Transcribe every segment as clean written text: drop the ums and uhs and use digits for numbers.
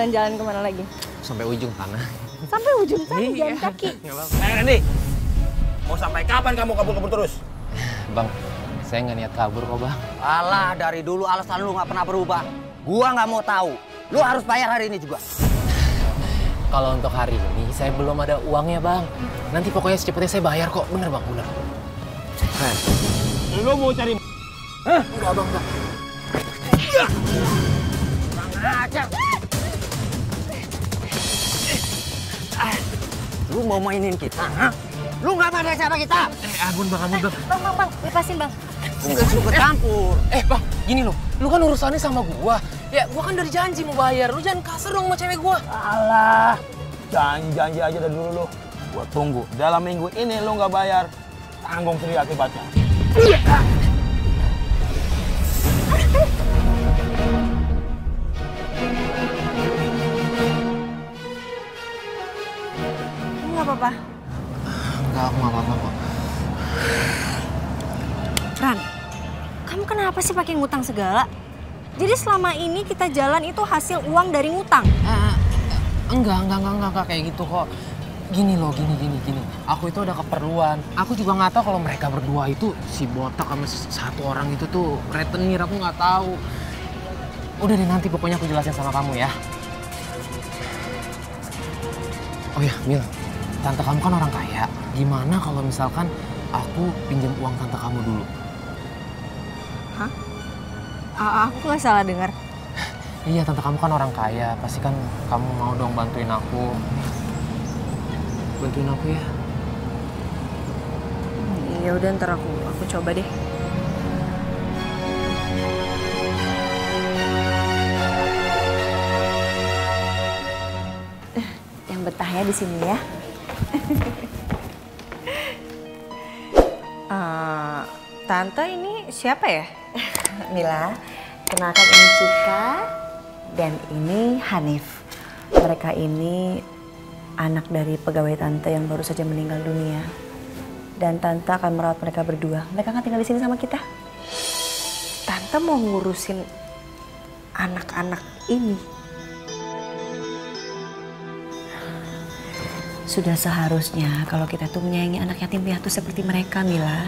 jalan-jalan kemana lagi? Sampai ujung tanah. Sampai ujung sana jalan kaki. Nggak apa-apa. Randy, mau sampai kapan kamu kabur-kabur terus? Bang, saya nggak niat kabur kok bang. Alah, dari dulu alasan lu nggak pernah berubah. Gua nggak mau tahu. Lu harus bayar hari ini juga. Kalau untuk hari ini saya belum ada uangnya bang. Nanti pokoknya secepatnya saya bayar kok. Bener bang, bener. Lu mau cari? Hah? Enggak bang, enggak. Kurang ajar. Lu mau mainin kita, ha? Lu nggak pada siapa kita? Ampun bang, ampun bang. Bang, lepasin bang. Enggak suka campur. Bang, gini loh. Lu kan urusannya sama gua. Ya, gua kan udah janji mau bayar. Lu jangan kasar dong sama cewek gua. Alah, janji aja dari dulu lu. Gua tunggu. Dalam minggu ini lu nggak bayar, tanggung sendiri akibatnya. Nggak apa-apa. Enggak, aku nggak apa-apa kok. Ran, kamu kenapa sih pakai ngutang segala? Jadi selama ini kita jalan itu hasil uang dari ngutang? Enggak kayak gitu kok. Gini loh, gini. Aku itu ada keperluan. Aku juga nggak tahu kalau mereka berdua itu si botak sama satu orang itu tuh rentenir. Aku nggak tahu. Udah deh, nanti pokoknya aku jelasin sama kamu ya. Oh ya, Mil, tante kamu kan orang kaya. Gimana kalau misalkan aku pinjam uang tante kamu dulu? Hah? Aku nggak salah dengar. Iya, tante kamu kan orang kaya. Pasti kan kamu mau dong bantuin aku. Bantuin aku ya. Ya udah, ntar aku coba deh. Yang betah ya di sini ya. Tante, ini siapa ya? Mila, kenalkan ini Cika dan ini Hanif. Mereka ini anak dari pegawai tante yang baru saja meninggal dunia. Dan tante akan merawat mereka berdua. Mereka akan tinggal di sini sama kita. Tante mau ngurusin anak-anak ini. Sudah seharusnya kalau kita tuh menyayangi anak yatim piatu seperti mereka, Mila.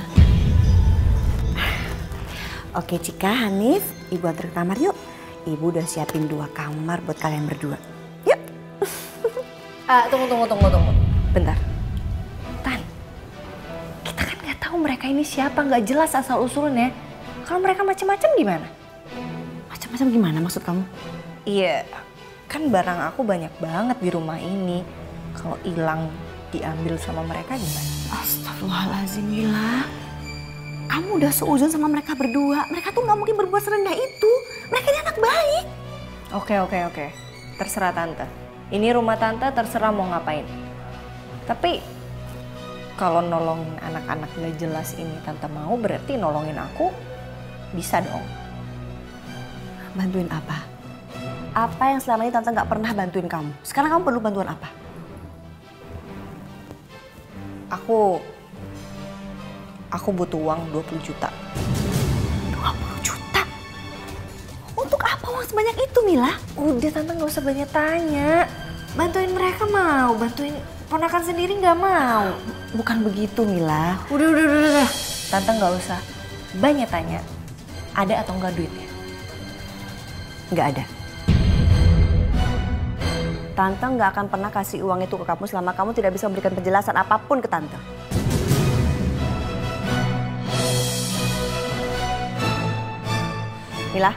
Oke Cika, Hanif, Ibu antar ke kamar yuk. Ibu udah siapin 2 kamar buat kalian berdua. Yuk. Tunggu. Bentar. Tan, kita kan nggak tahu mereka ini siapa, nggak jelas asal usulnya. Kalau mereka macam-macam gimana? Macam-macam gimana maksud kamu? Iya, kan barang aku banyak banget di rumah ini. Kalau hilang diambil sama mereka gimana? Astagfirullahaladzim, Mila. Kamu udah seuzon sama mereka berdua. Mereka tuh nggak mungkin berbuat serendah itu. Mereka ini anak baik. Oke. Terserah tante. Ini rumah tante, terserah mau ngapain. Tapi kalau nolongin anak-anak gak jelas ini tante mau, berarti nolongin aku bisa dong. Bantuin apa? Apa yang selama ini tante nggak pernah bantuin kamu? Sekarang kamu perlu bantuan apa? Aku butuh uang 20 juta. 20 juta? Untuk apa uang sebanyak itu, Mila? Udah tante gak usah banyak tanya. Bantuin mereka mau, bantuin ponakan sendiri gak mau. Bukan begitu, Mila. Udah. Tante gak usah banyak tanya. Ada atau enggak duitnya? Nggak ada. Tante nggak akan pernah kasih uang itu ke kamu selama kamu tidak bisa memberikan penjelasan apapun ke Tante. Mila?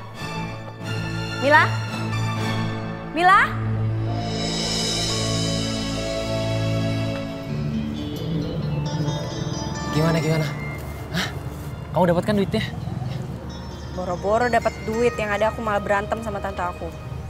Gimana? Hah? Kamu dapat kan duitnya? Boro-boro dapat duit, yang ada aku malah berantem sama tante aku.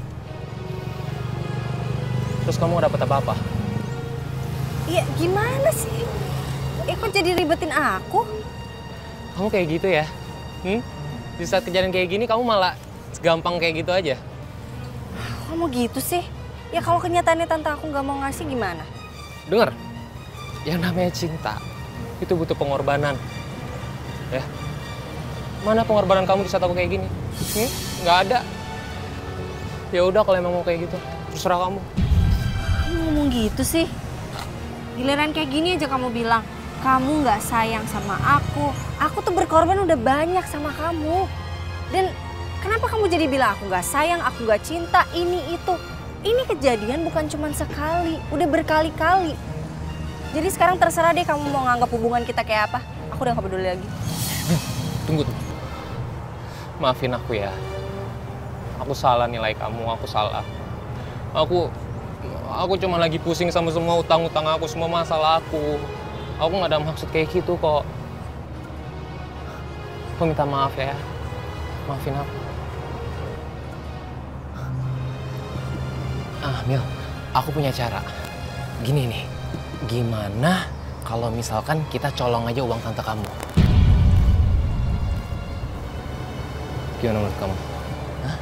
Terus kamu dapat apa-apa? Iya, gimana sih? Kok jadi ribetin aku? Kamu kayak gitu ya? Di saat kejadian kayak gini kamu malah gampang kayak gitu aja? Kamu gitu sih? Ya kalau kenyataannya tante aku nggak mau ngasih gimana? Dengar, yang namanya cinta itu butuh pengorbanan. Ya, mana pengorbanan kamu di saat aku kayak gini? Nggak ada. Ya udah kalau emang mau kayak gitu. terserah kamu. Kamu ngomong gitu sih? Giliran kayak gini aja kamu bilang, kamu nggak sayang sama aku. Aku tuh berkorban udah banyak sama kamu. Dan kenapa kamu jadi bilang aku nggak sayang, aku nggak cinta, ini itu. Ini kejadian bukan cuma sekali, udah berkali-kali. Jadi sekarang terserah deh kamu mau nganggap hubungan kita kayak apa. Aku udah gak peduli lagi. Tunggu. Maafin aku ya. Aku salah nilai kamu, aku salah. Aku cuma lagi pusing sama semua utang-utang aku, semua masalah aku. Aku gak ada maksud kayak gitu kok. Aku minta maaf ya. Maafin aku. Mil, aku punya cara. Gini nih, gimana kalau misalkan kita colong aja uang tante kamu? Gimana menurut kamu? Hah?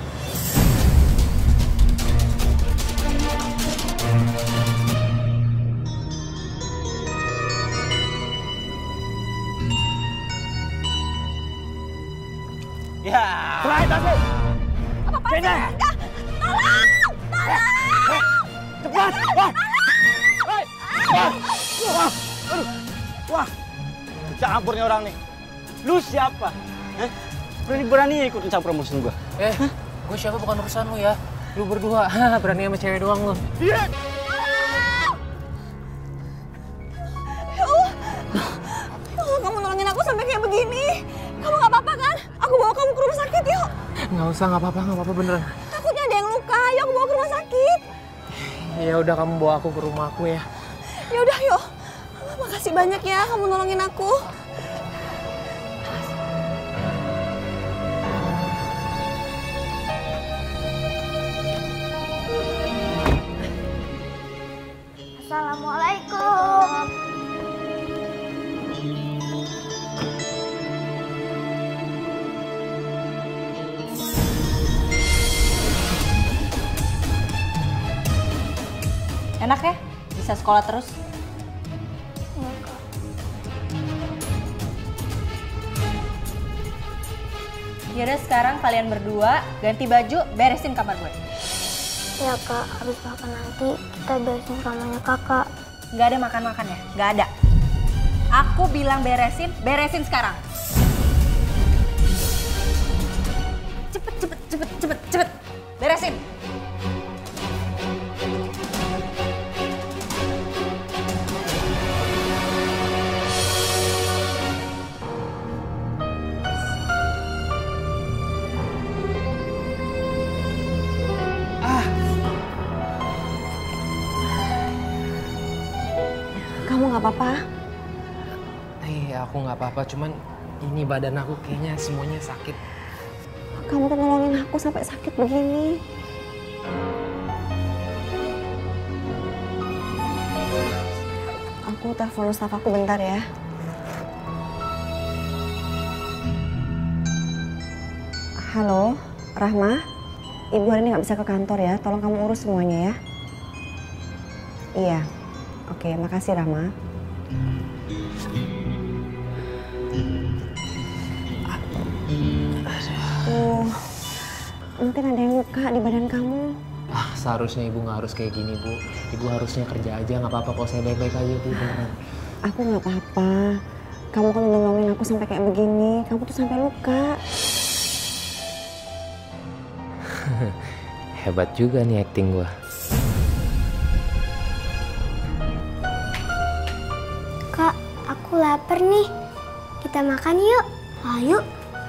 Ya. Terakhir tasik. Apa-apa sih? Tolong! Cepat! Wah! Wah! Wah! Campurnya orang nih. Lu siapa? Berani-beraninya ikut campur urusan gua. Gue siapa bukan urusan lu ya. Lu berdua, berani sama cewek doang lu. Iya! Ya Allah, kamu nolongin aku sampai kayak begini. Kamu gak apa-apa kan? Aku bawa kamu ke rumah sakit yuk. Nggak usah, nggak apa-apa beneran. Takutnya ada yang luka, yuk aku bawa ke rumah sakit. Ya udah, kamu bawa aku ke rumah aku ya. Ya udah yuk. Makasih banyak ya kamu nolongin aku. Assalamualaikum. Enak ya? Bisa sekolah terus? Iya, Kak. Yaudah sekarang kalian berdua ganti baju, beresin kamar gue. Ya, Kak. Habis makan nanti kita beresin kamarnya Kakak. Nggak ada makan-makan ya? Nggak ada. Aku bilang beresin, beresin sekarang. Cepet. Beresin. Kamu nggak apa-apa? Aku nggak apa-apa, cuman ini badan aku kayaknya semuanya sakit. Kamu tuh nolongin aku sampai sakit begini. Aku telepon staf aku bentar ya. Halo, Rahma. Ibu hari ini nggak bisa ke kantor ya. Tolong kamu urus semuanya ya. Iya. Oke, makasih Rahma. Mungkin ada yang luka di badan kamu. Seharusnya ibu nggak harus kayak gini, Bu. Ibu harusnya kerja aja, nggak apa-apa kok, saya baik-baik aja, Bu. Beneran. Aku nggak apa-apa. Kamu kan nolongin aku sampai kayak begini. Kamu tuh sampai luka. Hebat juga nih acting gua. Kak, aku lapar nih. Kita makan yuk. Ayo.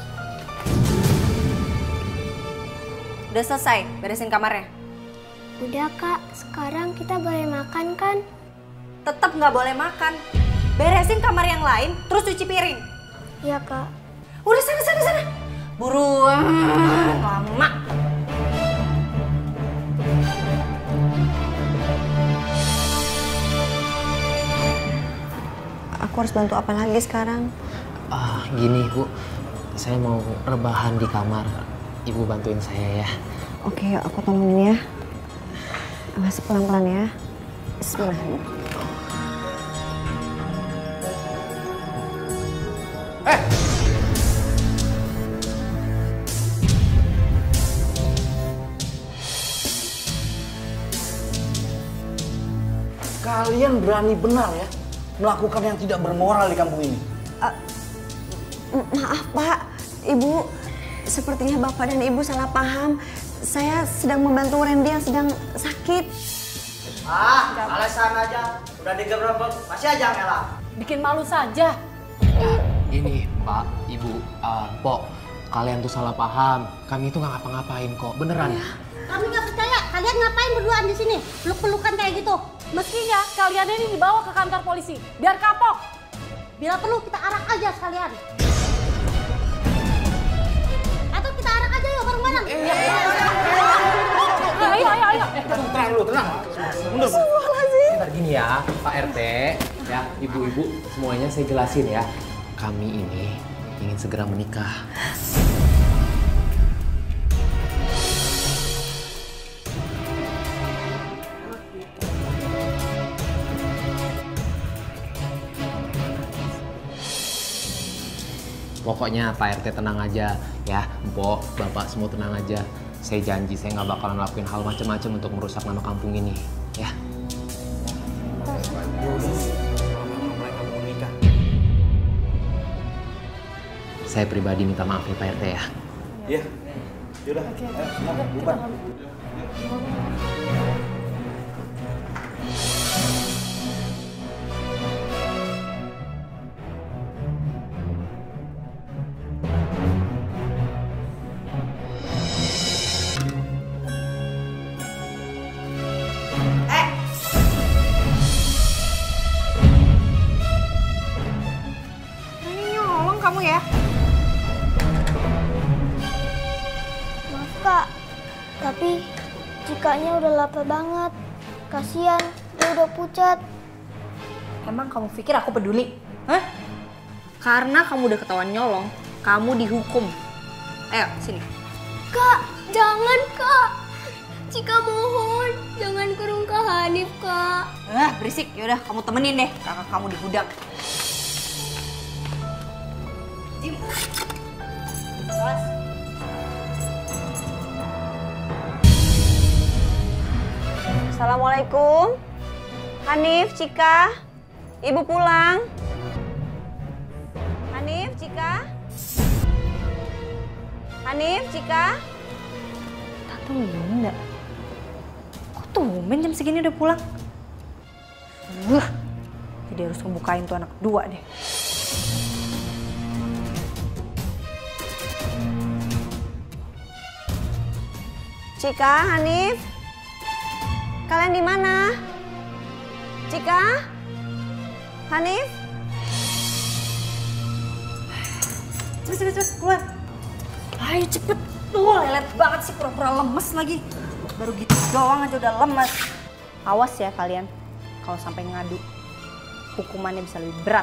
Udah selesai, beresin kamarnya. Udah, Kak. Sekarang kita boleh makan kan? Tetap nggak boleh makan. Beresin kamar yang lain, terus cuci piring. Iya, Kak. Udah sana. Buruan, lama. Aku harus bantu apa lagi sekarang? Gini, Bu. Saya mau rebahan di kamar. Ibu bantuin saya ya. Oke, yuk aku tolongin ya. Masuk pelan-pelan ya. Bismillah. Kalian berani benar ya melakukan yang tidak bermoral di kampung ini. Maaf Pak, Ibu, sepertinya Bapak dan Ibu salah paham. Saya sedang membantu Randy yang sedang sakit. Alasan aja. Udah digerebek, masih aja ngelak. Bikin malu saja. Gini, Pak, Ibu, Pok, kalian tuh salah paham. Kami itu nggak ngapa-ngapain kok, beneran. Kami nggak percaya. Kalian ngapain berduaan di sini? Peluk-pelukan kayak gitu. Mestinya kalian ini dibawa ke kantor polisi, biar kapok. Bila perlu kita arak aja sekalian. Atau kita arak aja yuk bareng-bareng. Ayo. Tenang dulu, tenang. Mundur. Bentar gini ya, Pak RT, ya, Ibu-ibu, semuanya saya jelasin ya. Kami ini ingin segera menikah. Pokoknya Pak RT tenang aja ya, Mbok, Bapak semua tenang aja. Saya janji saya nggak bakalan ngelakuin hal macam-macam untuk merusak nama kampung ini, ya. Saya pribadi minta maaf ya Pak RT ya. Iya. Yaudah. Ayo, bubar. Kamu ya? Maaf Kak, tapi Cikanya udah lapar banget. Kasian, dia udah pucat. Emang kamu pikir aku peduli? Hah? Karena kamu udah ketahuan nyolong, kamu dihukum. Ayo, sini. Kak, jangan Kak. Cika mohon, jangan kurung Kak Hanif Kak. Berisik. Yaudah, kamu temenin deh kakak kamu di gudang. Jim. Awas. Assalamualaikum. Hanif, Cika. Ibu pulang. Hanif, Cika. Hanif, Cika. Tante Winda. Kok tumben jam segini udah pulang? Jadi harus ngebukain tuh anak dua deh. Cika, Hanif. Kalian di mana? Cika? Hanif? Cepet, keluar. Ayo cepet. Tuh, lelet banget sih, pura-pura lemes lagi. Baru gitu doang aja udah lemes. Awas ya kalian, kalau sampai ngadu, hukumannya bisa lebih berat.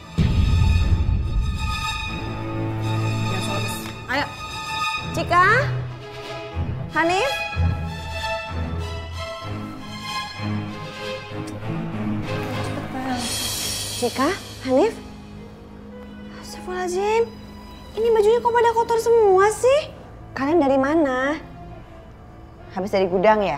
Jangan so lemes. Ayo. Cika? Hanif? Cika? Hanif? Astagfirullahaladzim. Ini bajunya kok pada kotor semua sih? Kalian dari mana? Habis dari gudang ya?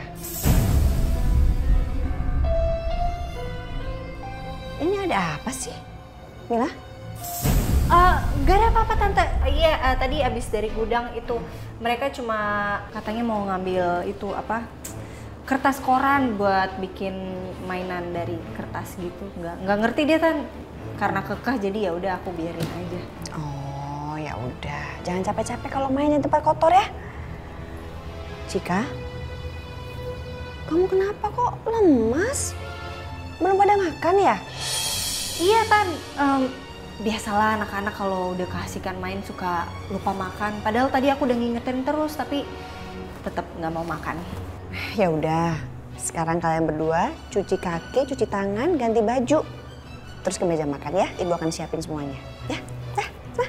Ini ada apa sih? Mila? Gak ada apa-apa tante. Iya, tadi abis dari gudang itu mereka cuma katanya mau ngambil itu apa, kertas koran buat bikin mainan dari kertas gitu. Nggak ngerti dia kan, karena kekeh jadi ya udah aku biarin aja. Oh ya udah, jangan capek-capek kalau main di tempat kotor ya. Cika, kamu kenapa kok lemas? Belum pada makan ya? Iya Tan, biasalah anak-anak kalau udah keasikan main suka lupa makan. Padahal tadi aku udah ngingetin terus tapi tetap nggak mau makan. Ya udah, sekarang kalian berdua cuci kaki, cuci tangan, ganti baju. Terus ke meja makan ya, Ibu akan siapin semuanya. Ya, nah.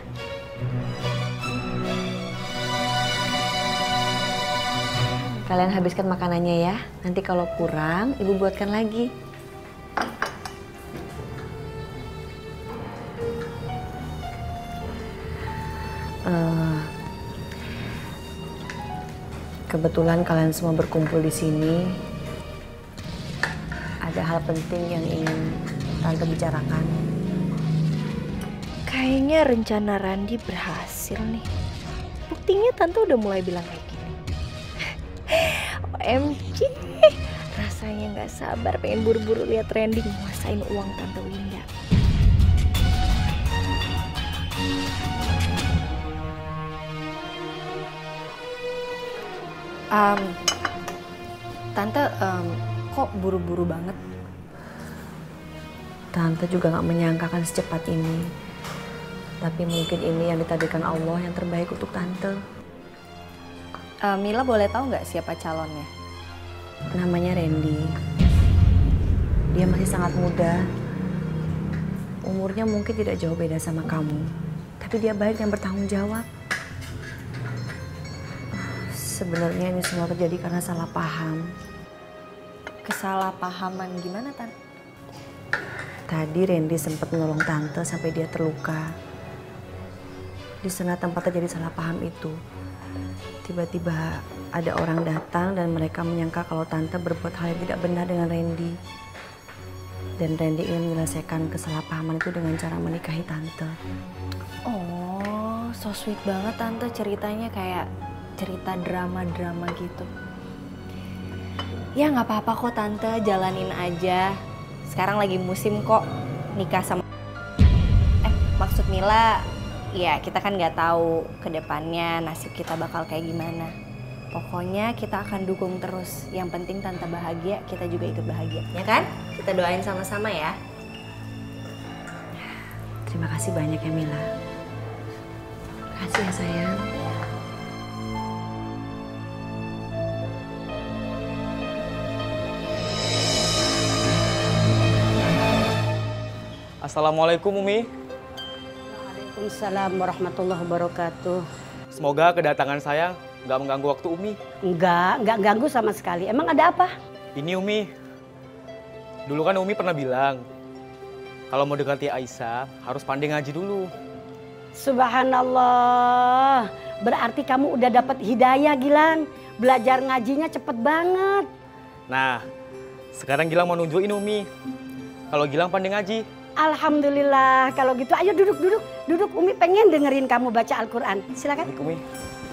Kalian habiskan makanannya ya, nanti kalau kurang Ibu buatkan lagi. Kebetulan kalian semua berkumpul di sini. Ada hal penting yang ingin Tante bicarakan. Kayaknya rencana Randi berhasil nih. Buktinya Tante udah mulai bilang kayak gini. OMG, rasanya nggak sabar pengen buru-buru lihat Randy nguasain uang Tante Winda. Tante, kok buru-buru banget? Tante juga gak menyangkakan secepat ini. Tapi mungkin ini yang ditakdirkan Allah yang terbaik untuk Tante. Mila boleh tahu nggak siapa calonnya? Namanya Randy. Dia masih sangat muda. Umurnya mungkin tidak jauh beda sama kamu. Tapi dia baik dan bertanggung jawab. Sebenarnya ini semua terjadi karena salah paham. Kesalahpahaman gimana, Tante? Tadi Randy sempat menolong Tante sampai dia terluka. Di sana tempat terjadi salah paham itu. Tiba-tiba ada orang datang dan mereka menyangka kalau Tante berbuat hal yang tidak benar dengan Randy. Dan Randy ingin menyelesaikan kesalahpahaman itu dengan cara menikahi Tante. Oh, so sweet banget Tante ceritanya, kayak cerita drama-drama gitu. Ya nggak apa-apa kok Tante, jalanin aja. Sekarang lagi musim kok nikah sama... maksud Mila, ya kita kan nggak tahu ke depannya nasib kita bakal kayak gimana. Pokoknya kita akan dukung terus. Yang penting Tante bahagia, kita juga ikut bahagia. Ya kan? Kita doain sama-sama ya. Terima kasih banyak ya Mila. Terima kasih ya sayang. Assalamualaikum Umi. Waalaikumsalam warahmatullahi wabarakatuh. Semoga kedatangan saya nggak mengganggu waktu Umi. Enggak ganggu sama sekali. Emang ada apa? Ini Umi, dulu kan Umi pernah bilang kalau mau dekati Aisyah harus pandai ngaji dulu. Subhanallah. Berarti kamu udah dapat hidayah Gilang. Belajar ngajinya cepet banget. Nah, sekarang Gilang mau nunjukin Umi kalau Gilang pandai ngaji. Alhamdulillah. Kalau gitu ayo duduk. Umi pengen dengerin kamu baca Al-Quran. Silakan. Baik, Umi.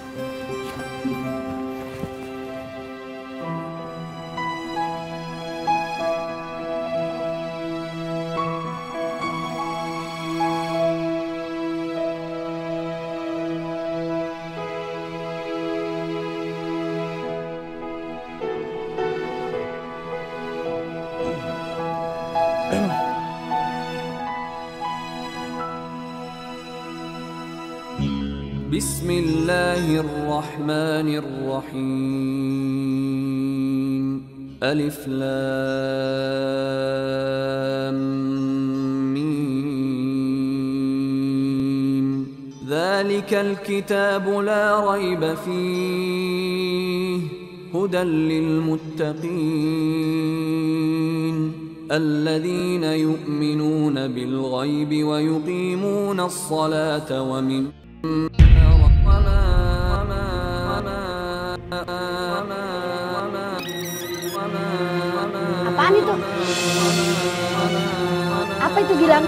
بسم الله الرحمن الرحيم ألف لام ميم ذلك الكتاب لا ريب فيه هدى للمتقين الذين يؤمنون بالغيب ويقيمون الصلاة Apaan itu? Apa itu Gilang?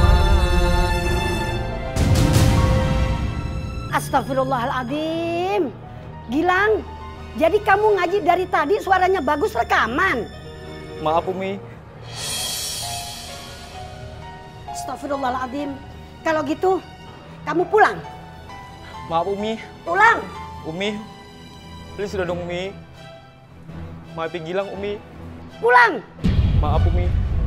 Astagfirullahaladzim. Gilang, jadi kamu ngaji dari tadi suaranya bagus rekaman? Maaf Umi. Astagfirullahaladzim. Kalau gitu, kamu pulang. Maaf Umi. Pulang. Umi, please sudah dong Umi. Maafin Gilang Umi. Pulang. Maaf Umi.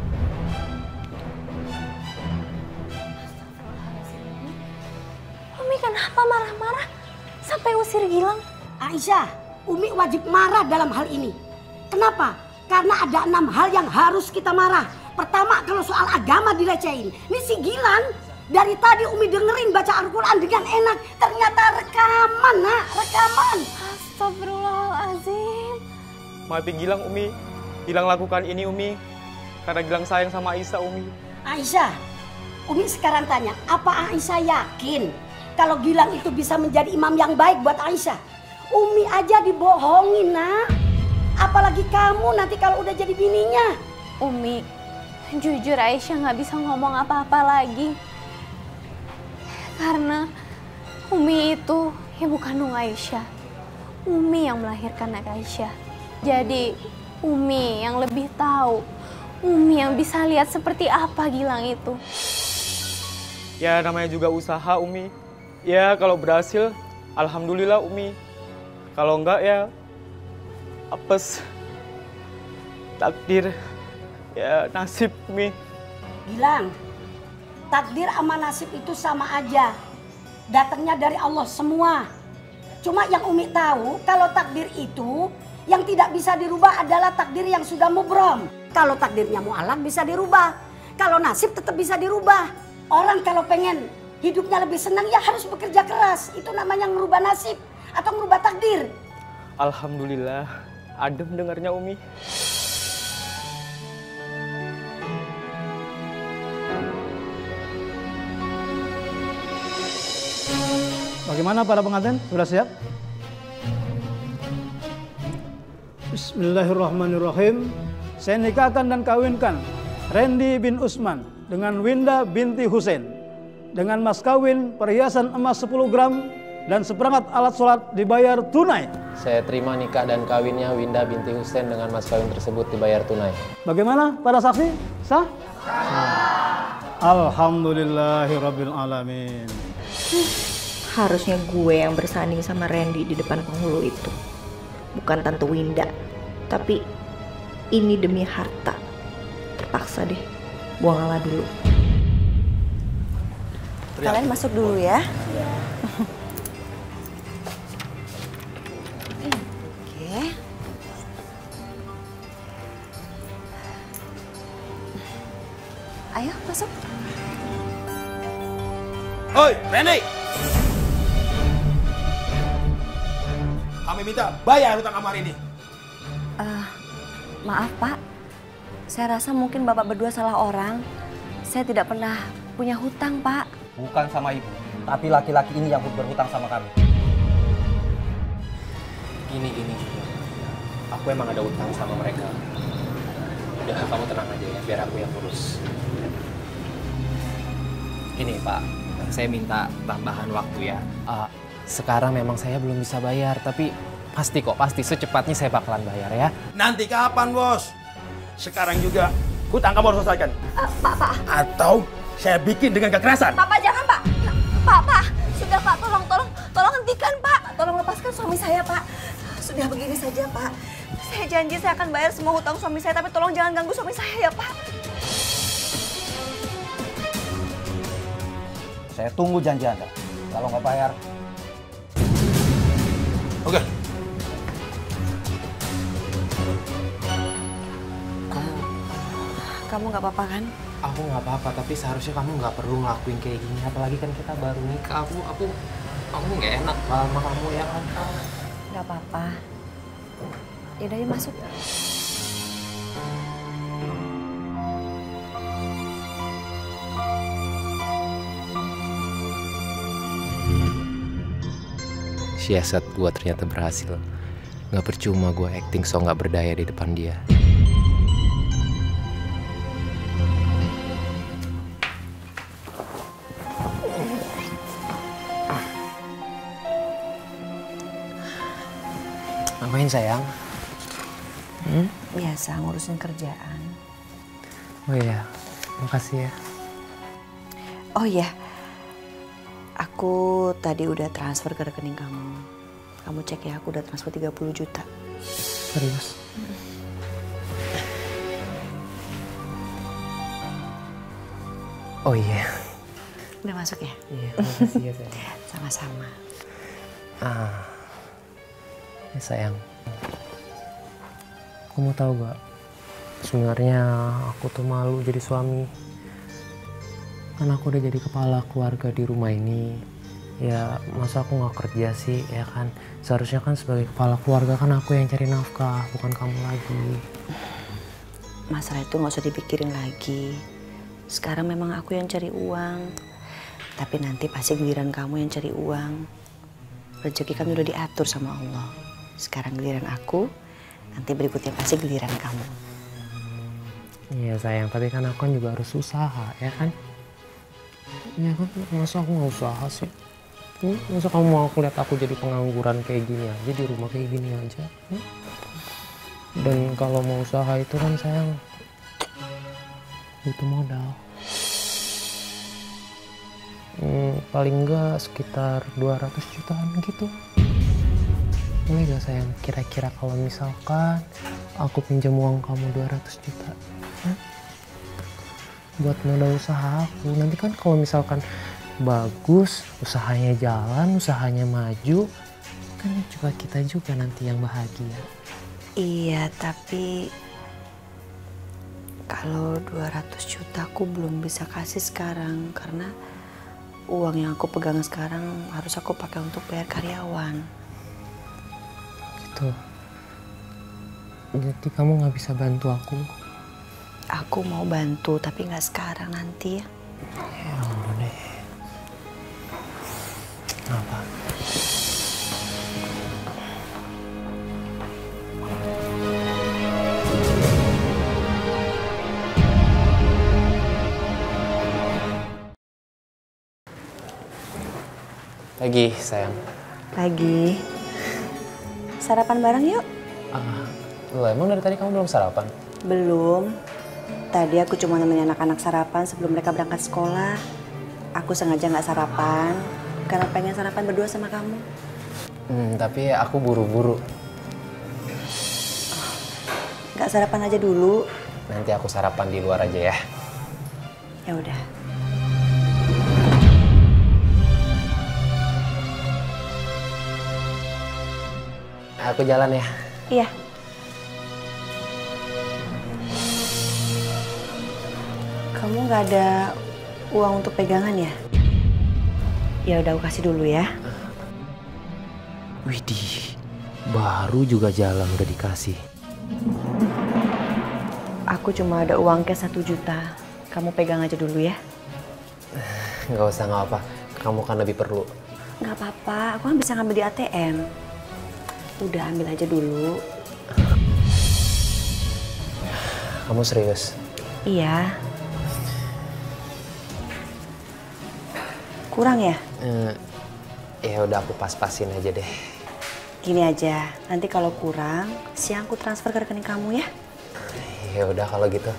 Umi kenapa marah-marah sampai usir Gilang? Aisyah, Umi wajib marah dalam hal ini. Kenapa? Karena ada 6 hal yang harus kita marah. Pertama, kalau soal agama dilecehin. Ini si Gilang, dari tadi Umi dengerin baca Al-Quran dengan enak. Ternyata rekaman, nak. Rekaman. Astagfirullahaladzim. Maafin Gilang Umi. Gilang lakukan ini Umi karena Gilang sayang sama Aisyah Umi. Aisyah, Umi sekarang tanya, apa Aisyah yakin kalau Gilang itu bisa menjadi imam yang baik buat Aisyah? Umi aja dibohongin, nak. Apalagi kamu nanti kalau udah jadi bininya. Umi, jujur Aisyah nggak bisa ngomong apa-apa lagi. Karena Umi itu ibu kandung Aisyah. Umi yang melahirkan Aisyah. Jadi Umi yang lebih tahu. Umi yang bisa lihat seperti apa Gilang itu. Ya namanya juga usaha Umi. Ya kalau berhasil, alhamdulillah Umi. Kalau enggak ya apes. Takdir, ya nasib Umi. Gilang, takdir sama nasib itu sama aja. Datangnya dari Allah semua. Cuma yang Umi tahu kalau takdir itu yang tidak bisa dirubah adalah takdir yang sudah mubrom. Kalau takdirnya mu'alaq bisa dirubah. Kalau nasib tetap bisa dirubah. Orang kalau pengen hidupnya lebih senang ya harus bekerja keras. Itu namanya ngerubah nasib atau ngerubah takdir. Alhamdulillah, adem dengarnya Umi. Bagaimana para pengantin? Sudah siap? Bismillahirrahmanirrahim. Saya nikahkan dan kawinkan Randy bin Usman dengan Winda binti Husein dengan mas kawin perhiasan emas 10 gram dan seperangkat alat sholat dibayar tunai. Saya terima nikah dan kawinnya Winda binti Husein dengan mas kawin tersebut dibayar tunai. Bagaimana para saksi? Sah? Alhamdulillahirabbil alamin. Harusnya gue yang bersanding sama Randy di depan penghulu itu. Bukan Tante Winda. Tapi ini demi harta. Terpaksa deh. Buang ngalah dulu. Kalian masuk dulu ya. Oke. Ayo masuk. Hoi, Randy! Kami minta bayar hutang kamu hari ini. Maaf Pak, saya rasa mungkin Bapak berdua salah orang. Saya tidak pernah punya hutang Pak. Bukan sama ibu, tapi laki-laki ini yang berhutang sama kami. Gini. Aku emang ada utang sama mereka. Udah, kamu tenang aja ya, biar aku yang urus. Gini Pak, saya minta tambahan waktu ya. Sekarang memang saya belum bisa bayar, tapi pasti secepatnya saya bakalan bayar ya. Nanti kapan, Bos? Sekarang juga hutang kamu harus selesaikan. Pak. Atau saya bikin dengan kekerasan. Pak, jangan Pak. Pak. Sudah Pak, tolong hentikan Pak. Tolong lepaskan suami saya Pak. Sudah begini saja Pak. Saya janji saya akan bayar semua hutang suami saya, tapi tolong jangan ganggu suami saya ya Pak. Saya tunggu janji Anda. Kalau nggak bayar, oke. Kamu nggak apa-apa kan? Aku nggak apa-apa, tapi seharusnya kamu nggak perlu ngelakuin kayak gini. Apalagi kan kita baru nikah. Aku nggak enak sama kamu ya kan? Nggak apa-apa. Yaudah yuk masuk. Siasat gue ternyata berhasil. Gak percuma gue acting so gak berdaya di depan dia. Ngapain sayang? Biasa ngurusin kerjaan. Oh iya, makasih ya. Oh iya, aku tadi udah transfer ke rekening kamu. Kamu cek ya, aku udah transfer 30 juta. Serius? Oh iya. Udah masuk ya? Iya, makasih ya sayang. Sama-sama. Ya sayang. Kamu tahu gak? Sebenarnya aku tuh malu jadi suami. Kan aku udah jadi kepala keluarga di rumah ini. Ya masa aku gak kerja sih, ya kan? Seharusnya kan sebagai kepala keluarga kan aku yang cari nafkah, bukan kamu lagi. Masalah itu gak usah dipikirin lagi. Sekarang memang aku yang cari uang. Tapi nanti pasti giliran kamu yang cari uang. Rezeki kan udah diatur sama Allah. Sekarang giliran aku, nanti berikutnya pasti giliran kamu. Iya sayang, tapi kan aku kan juga harus usaha, ya kan? Ya kan, masa aku nggak usaha sih? Masa kamu mau aku lihat aku jadi pengangguran kayak gini aja, di rumah kayak gini aja? Dan kalau mau usaha itu kan sayang, butuh modal. Paling enggak sekitar 200 jutaan gitu. Boleh gak sayang, kira-kira kalau misalkan aku pinjam uang kamu 200 juta? Buat modal usaha aku. Nanti kan kalau misalkan bagus, usahanya jalan, usahanya maju, kan juga kita juga nanti yang bahagia. Iya, tapi kalau 200 juta aku belum bisa kasih sekarang karena uang yang aku pegang sekarang harus aku pakai untuk bayar karyawan. Gitu. Jadi kamu nggak bisa bantu aku? Aku mau bantu, tapi nggak sekarang, nanti ya. Ya udah deh. Apa? Pagi, sayang. Pagi. Sarapan bareng yuk. Loh, emang dari tadi kamu belum sarapan? Belum. Tadi aku cuma nemenin anak-anak sarapan sebelum mereka berangkat sekolah. Aku sengaja nggak sarapan karena pengen sarapan berdua sama kamu. Tapi aku buru-buru. Nggak sarapan aja dulu. Nanti aku sarapan di luar aja ya. Ya udah. Aku jalan ya. Iya. Kamu nggak ada uang untuk pegangan ya? Ya udah, aku kasih dulu ya. Widih, baru juga jalan udah dikasih. Aku cuma ada uang cash 1 juta. Kamu pegang aja dulu ya. Nggak usah, nggak apa. Kamu kan lebih perlu. Nggak apa-apa, aku kan bisa ngambil di ATM. Udah, ambil aja dulu. Kamu serius? Iya. Kurang ya? Ya udah, aku pas-pasin aja deh. Gini aja, nanti kalau kurang, siang aku transfer ke rekening kamu ya. Ya udah kalau gitu.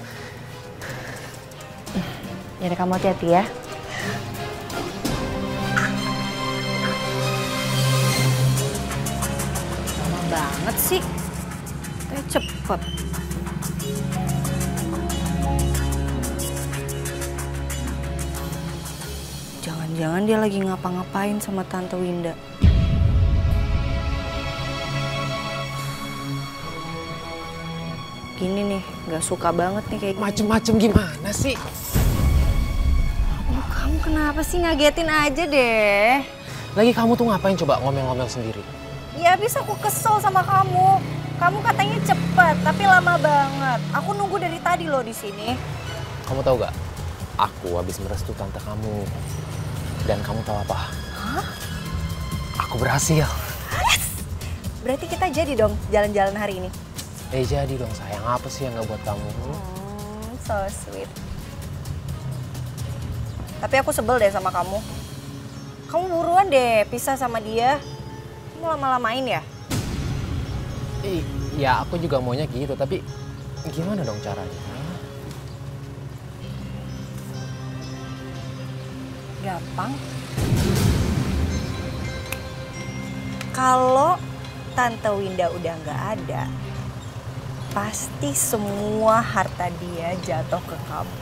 Ya udah, kamu hati-hati ya. Lama banget sih. Kayak cepet. Jangan-jangan dia lagi ngapa-ngapain sama Tante Winda. Gini nih, gak suka banget nih kayak macem-macem gimana sih? Oh, kamu kenapa sih, ngagetin aja deh. Lagi kamu tuh ngapain coba ngomel-ngomel sendiri? Ya habis aku kesel sama kamu. Kamu katanya cepet, tapi lama banget. Aku nunggu dari tadi loh di sini. Kamu tahu gak? Aku habis merestu tante kamu. Dan kamu tahu apa? Hah? Aku berhasil. Yes! Berarti kita jadi dong jalan-jalan hari ini. Jadi dong sayang, apa sih yang gak buat kamu? So sweet. Tapi aku sebel deh sama kamu. Kamu buruan deh pisah sama dia. Kamu lama-lamain ya? Ya aku juga maunya gitu, tapi gimana dong caranya? Gampang. Kalau Tante Winda udah nggak ada, pasti semua harta dia jatuh ke kamu.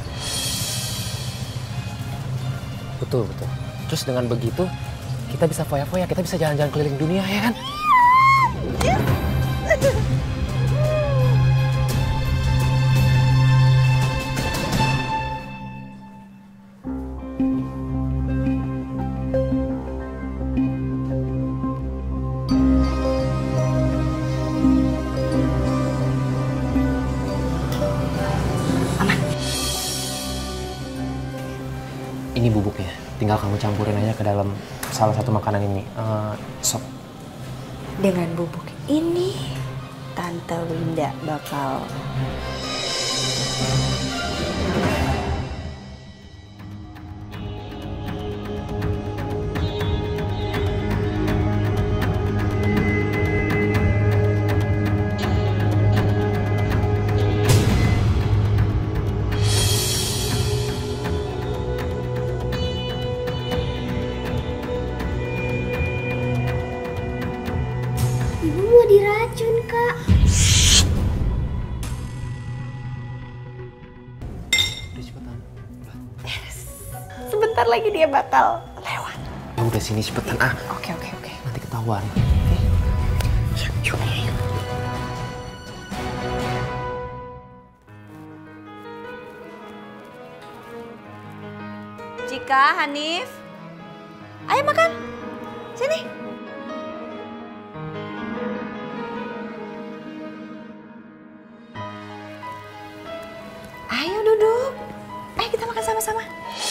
Betul, betul. Terus dengan begitu, kita bisa foya-foya, kita bisa jalan-jalan keliling dunia, ya kan? Ini bubuknya, tinggal kamu campurin aja ke dalam salah satu makanan ini, sop. Dengan bubuk ini, Tante Winda bakal Ibu mau diracun, Kak. Sebentar lagi dia bakal lewat. Ya udah sini cepetan ah. Oke. Nanti ketahuan. Cika, Hanif. Ayo makan. Sini. Ayo duduk. Ayo kita makan sama-sama.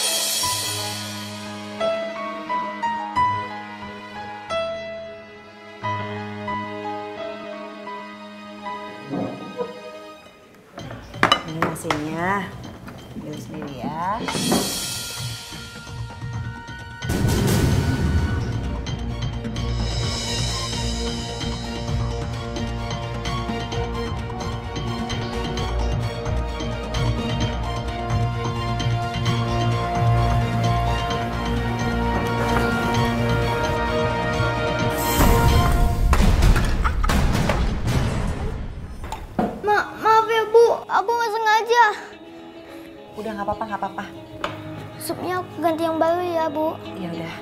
Ini nasinya. Ambil sendiri ya. Maaf ya Bu, aku nggak sengaja. Udah nggak apa-apa. Supnya aku ganti yang baru ya Bu. Ya udah.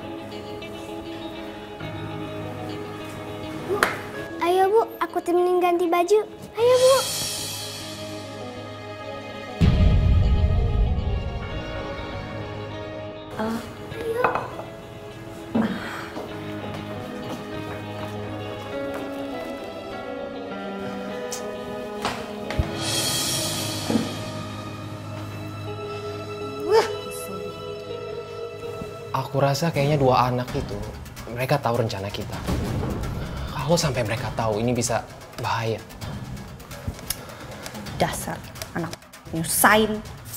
Bu, ayo Bu, aku temenin ganti baju. Ayo Bu. Ayo. Aku rasa kayaknya dua anak itu, mereka tahu rencana kita. Kalau sampai mereka tahu, ini bisa bahaya. Dasar anak nyusahin.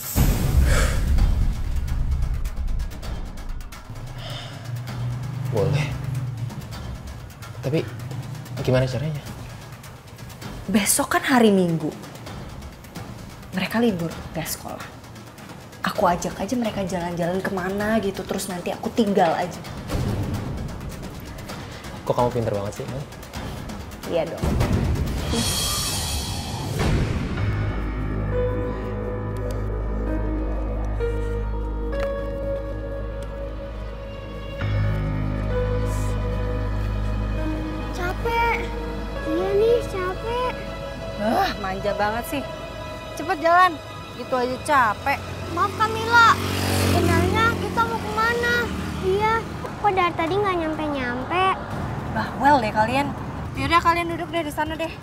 Boleh. Tapi gimana caranya? Besok kan hari Minggu. Mereka libur, gak sekolah. Aku ajak aja mereka jalan-jalan kemana gitu, terus nanti aku tinggal aja. Kok kamu pinter banget sih? Iya dong. Capek. Iya nih, capek. Manja banget sih. Cepet jalan, gitu aja capek. Maaf Kamila, sebenarnya kita mau kemana? Iya, kok dari tadi nggak nyampe-nyampe? Bawel deh kalian. Yaudah kalian duduk deh di sana deh.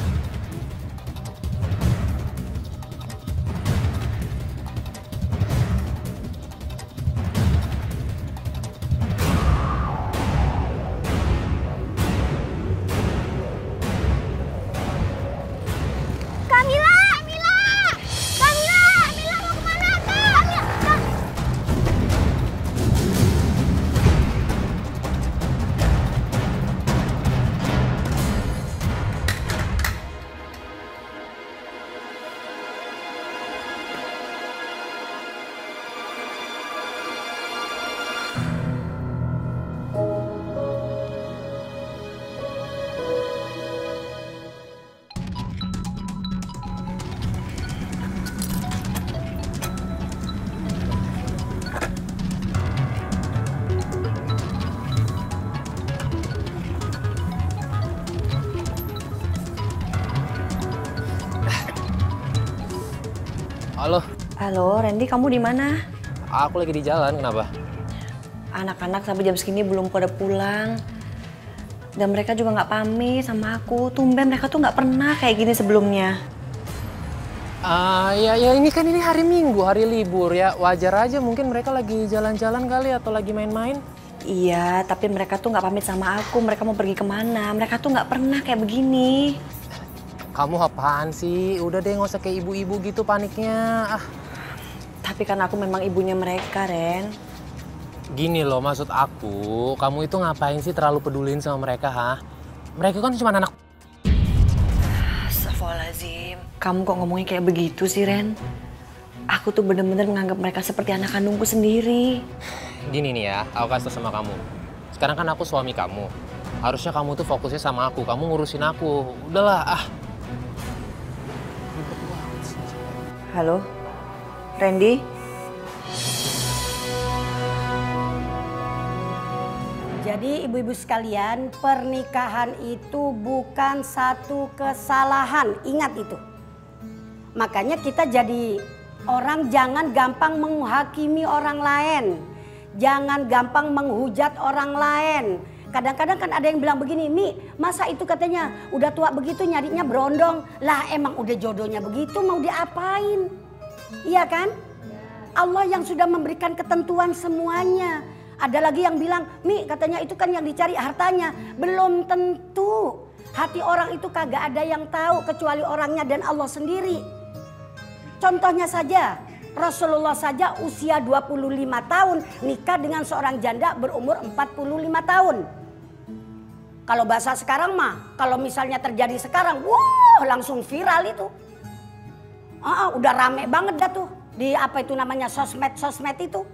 Halo. Halo, Randy, kamu di mana? Aku lagi di jalan, kenapa? Anak-anak sampai jam segini belum pada pulang. Dan mereka juga nggak pamit sama aku. Tumben mereka tuh nggak pernah kayak gini sebelumnya. Ya ini kan ini hari Minggu, hari libur ya. Wajar aja mungkin mereka lagi jalan-jalan kali atau lagi main-main. Iya, tapi mereka tuh nggak pamit sama aku. Mereka mau pergi kemana? Mereka tuh nggak pernah kayak begini. Kamu apaan sih? Udah deh, nggak usah kayak ibu-ibu gitu paniknya. Tapi kan aku memang ibunya mereka, Ren. Gini loh, maksud aku, kamu itu ngapain sih terlalu pedulin sama mereka, ha? Mereka kan cuma anak... Astagfirullahaladzim. Kamu kok ngomongnya kayak begitu sih, Ren? Aku tuh bener-bener menganggap mereka seperti anak kandungku sendiri. Gini nih ya, aku kasih tau sama kamu. Sekarang kan aku suami kamu. Harusnya kamu tuh fokusnya sama aku, kamu ngurusin aku. Udahlah, Halo, Randy? Jadi ibu-ibu sekalian, pernikahan itu bukan satu kesalahan, ingat itu. Makanya kita jadi orang jangan gampang menghakimi orang lain. Jangan gampang menghujat orang lain. Kadang-kadang kan ada yang bilang begini, Mi, masa itu katanya udah tua begitu nyarinya berondong. Lah emang udah jodohnya begitu, mau diapain? Iya kan? Allah yang sudah memberikan ketentuan semuanya. Ada lagi yang bilang, Mi katanya itu kan yang dicari hartanya. Belum tentu. Hati orang itu kagak ada yang tahu kecuali orangnya dan Allah sendiri. Contohnya saja, Rasulullah saja usia 25 tahun nikah dengan seorang janda berumur 45 tahun. Kalau bahasa sekarang mah, kalau misalnya terjadi sekarang, wah langsung viral itu. Udah rame banget dah tuh di apa itu namanya sosmed itu.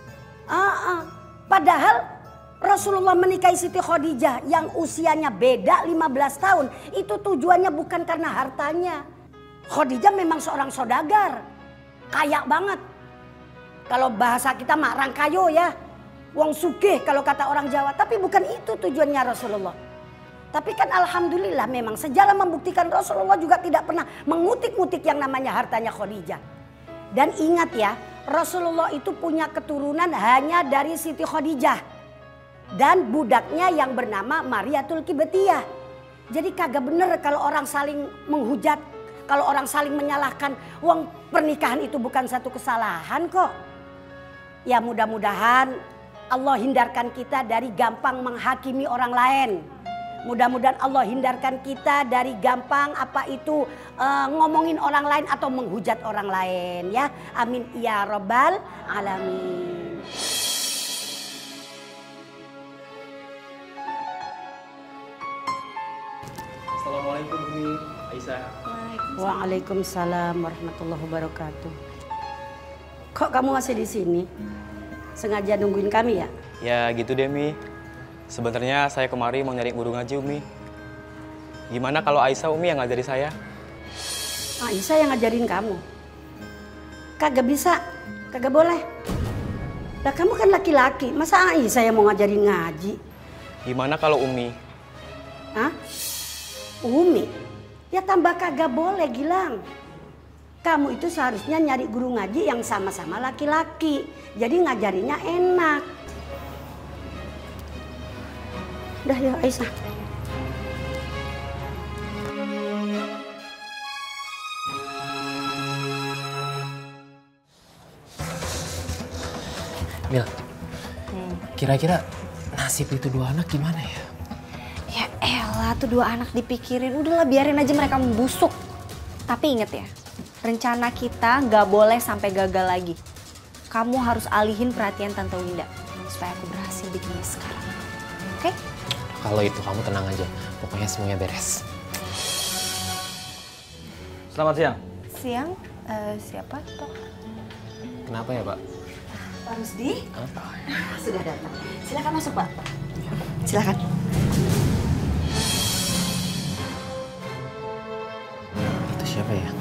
Padahal Rasulullah menikahi Siti Khadijah yang usianya beda 15 tahun. Itu tujuannya bukan karena hartanya. Khadijah memang seorang saudagar, kaya banget. Kalau bahasa kita mah rangkayo ya. Wong sugih kalau kata orang Jawa, tapi bukan itu tujuannya Rasulullah. Tapi kan alhamdulillah memang sejarah membuktikan Rasulullah juga tidak pernah mengutik-ngutik yang namanya hartanya Khadijah. Dan ingat ya, Rasulullah itu punya keturunan hanya dari Siti Khadijah dan budaknya yang bernama Mariatul Kibetiyah. Jadi kagak bener kalau orang saling menghujat, kalau orang saling menyalahkan. Wong pernikahan itu bukan satu kesalahan kok. Ya mudah-mudahan Allah hindarkan kita dari gampang menghakimi orang lain. Mudah-mudahan Allah hindarkan kita dari gampang ngomongin orang lain atau menghujat orang lain ya. Amin ya rabbal alamin. Assalamualaikum Umi Aisyah. Waalaikumsalam warahmatullahi wabarakatuh. Kok kamu masih di sini? Sengaja nungguin kami ya? Ya gitu deh Mi. Sebenarnya saya kemari mau nyari guru ngaji Umi. Gimana kalau Aisyah Umi yang ngajari saya? Aisyah yang ngajarin kamu? Kagak bisa, kagak boleh. Lah kamu kan laki-laki, masa Aisyah yang mau ngajarin ngaji? Gimana kalau Umi? Hah? Umi? Ya tambah kagak boleh Gilang. Kamu itu seharusnya nyari guru ngaji yang sama-sama laki-laki. Jadi ngajarinya enak. Udah ya Aisyah. Mil, kira-kira nasib itu dua anak gimana ya? Ya elah tuh dua anak dipikirin, udahlah biarin aja mereka membusuk. Tapi inget ya, rencana kita nggak boleh sampai gagal lagi. Kamu harus alihin perhatian Tante Winda supaya aku berhasil bikinnya sekarang. Oke? Kalau itu kamu tenang aja, pokoknya semuanya beres. Selamat siang. Siang, siapa toh? Kenapa ya Pak? Pak Rusdi? Sudah datang. Silakan masuk Pak. Silakan. Itu siapa ya?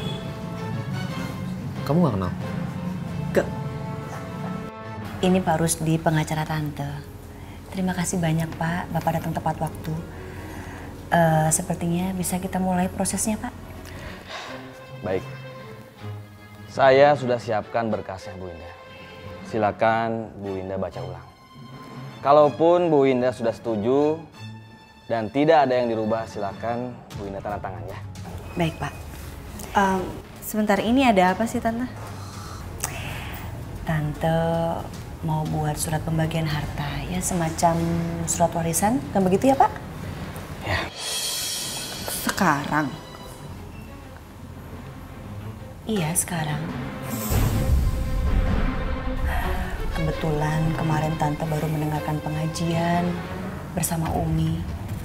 Kamu gak kenal? Gak. Ini Pak Rusdi, pengacara Tante. Terima kasih banyak Pak, Bapak datang tepat waktu. Sepertinya bisa kita mulai prosesnya Pak. Baik. Saya sudah siapkan berkasnya Bu Winda. Silakan Bu Winda baca ulang. Kalaupun Bu Winda sudah setuju dan tidak ada yang dirubah, silakan Bu Winda tanda tangan ya. Baik Pak. Sebentar, ini ada apa sih Tante? Tante mau buat surat pembagian harta, ya semacam surat warisan, kan begitu ya Pak? Ya. Sekarang? Iya, sekarang. Kebetulan kemarin Tante baru mendengarkan pengajian bersama Umi.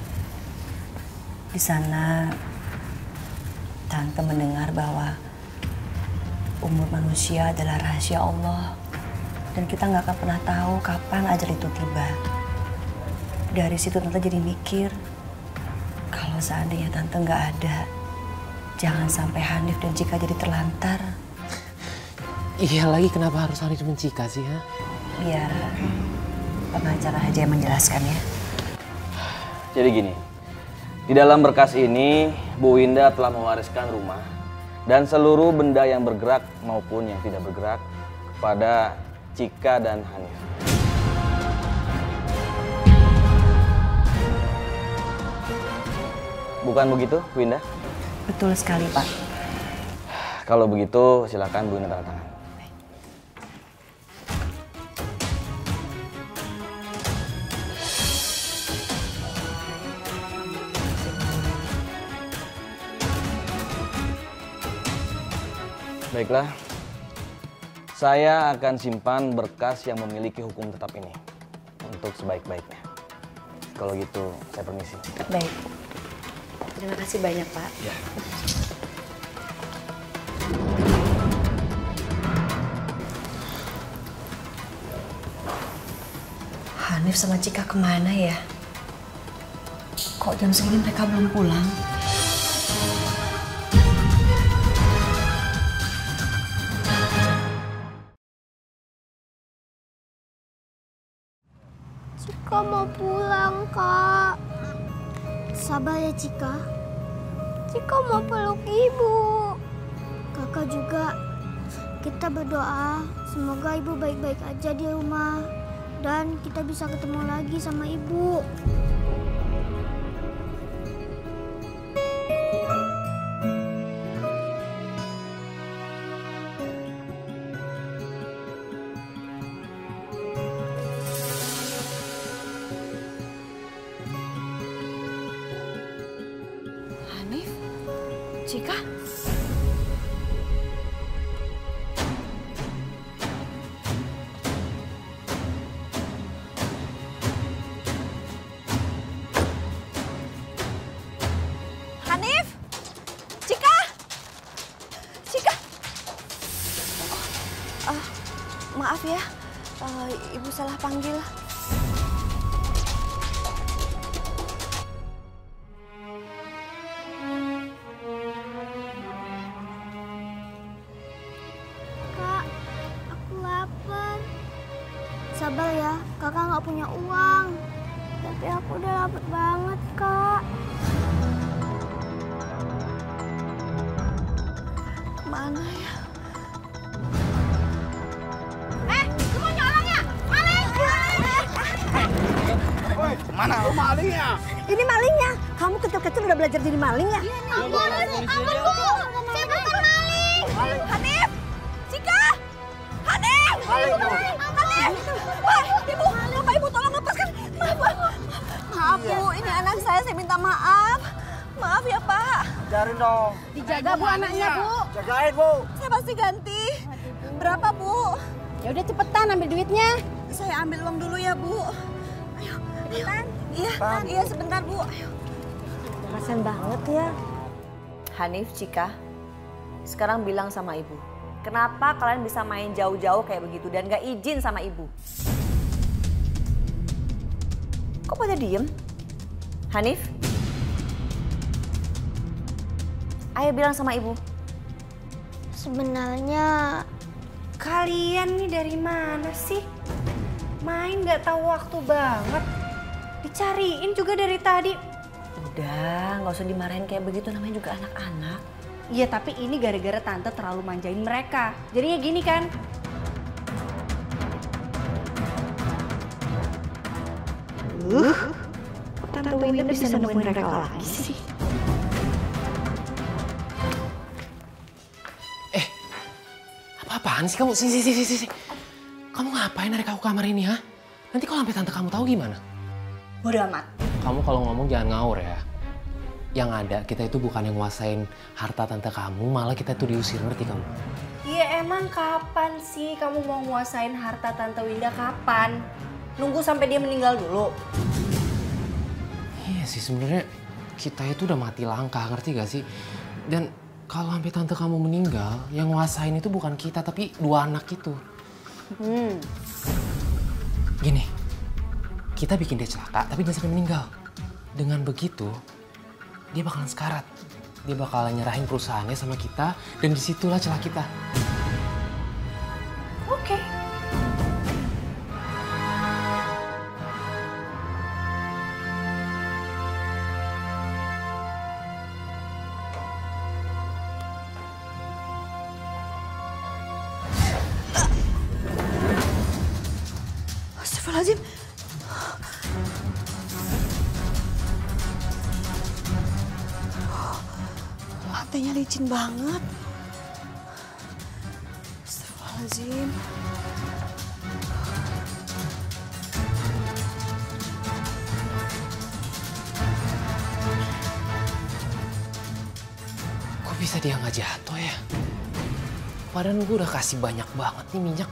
Di sana Tante mendengar bahwa umur manusia adalah rahasia Allah. Dan kita nggak akan pernah tahu kapan ajal itu tiba. Dari situ Tante jadi mikir, kalau seandainya Tante nggak ada, jangan sampai Hanif dan Cika jadi terlantar. Iya lagi, kenapa harus Hanif dan Cika sih, ha? Biar pengacara aja yang menjelaskan ya. Jadi gini, di dalam berkas ini Bu Winda telah mewariskan rumah dan seluruh benda yang bergerak maupun yang tidak bergerak kepada Cika dan Hanif. Bukan begitu, Bu Winda? Betul sekali, Pak. Kalau begitu, silakan Bu Winda tanda tangan. Baiklah, saya akan simpan berkas yang memiliki hukum tetap ini untuk sebaik-baiknya. Kalau gitu, saya permisi. Baik. Terima kasih banyak, Pak. Ya. Hanif sama Cika kemana ya? Kok jam segini mereka belum pulang? Cika mau pulang, Kak. Sabar ya, Cika. Cika mau peluk Ibu. Kakak juga. Kita berdoa semoga Ibu baik-baik aja di rumah. Dan kita bisa ketemu lagi sama Ibu. Hanif? Cika? Hanif? Cika? Cika? Maaf ya, Ibu salah panggil. Kak, aku lapar. Sabar ya, kakak nggak punya uang. Tapi aku udah lapar banget, Kak. Mana ya? Semuanya orangnya, maling! Mana malingnya? Ini malingnya. Kamu kecil-kecil udah belajar jadi maling ya? Ampun, Bu! Saya bukan maling! Hanif! Cika! Hanif! Hanif! Wah, Ibu! Bapak Ibu tolong lepaskan. Maaf, Bu. Ini anak saya minta maaf. Maaf ya, Pak. Cari dong. Dijaga Bu anaknya, Bu. Jagain, Bu. Saya pasti ganti. Berapa, Bu? Ya udah cepetan ambil duitnya. Saya ambil uang dulu ya, Bu. Ayo, cepetan. Iya, sebentar, Bu. Ayo. Kasian banget ya. Hanif, Cika, sekarang bilang sama Ibu. Kenapa kalian bisa main jauh-jauh kayak begitu dan gak izin sama Ibu? Kok pada diem? Hanif? Ayo bilang sama Ibu. Sebenarnya Kalian nih dari mana sih? Main gak tahu waktu banget. Dicariin juga dari tadi. Udah, gak usah dimarahin kayak begitu, namanya juga anak-anak. Iya, tapi ini gara-gara tante terlalu manjain mereka. Jadinya gini kan? Tante Winda bisa nemuin mereka lagi sih. Apaan sih kamu? Sini. Kamu ngapain narik aku kamar ini, ha? Nanti kalau sampai tante kamu tahu gimana? Bodoh amat. Kamu kalau ngomong jangan ngawur ya. Yang ada kita itu bukan yang nguasain harta tante kamu, malah kita tuh diusir, ngerti kamu? Iya emang kapan sih kamu mau nguasain harta Tante Winda, kapan? Nunggu sampai dia meninggal dulu? Iya sih sebenarnya kita itu udah mati langkah, ngerti gak sih? Dan kalau sampai tante kamu meninggal, yang nguasain itu bukan kita tapi 2 anak itu. Gini, kita bikin dia celaka tapi jangan sampai meninggal. Dengan begitu, dia bakalan sekarat. Dia bakalan nyerahin perusahaannya sama kita dan disitulah celah kita. Oke. Astagfirullahaladzim. Lantainya licin banget. Astagfirullahaladzim. Kok bisa dia nggak jatuh ya? Padahal gue udah kasih banyak banget nih minyak.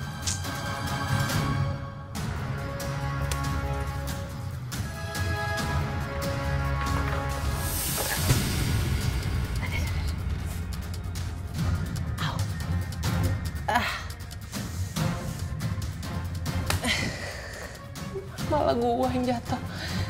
Malah gue yang jatuh.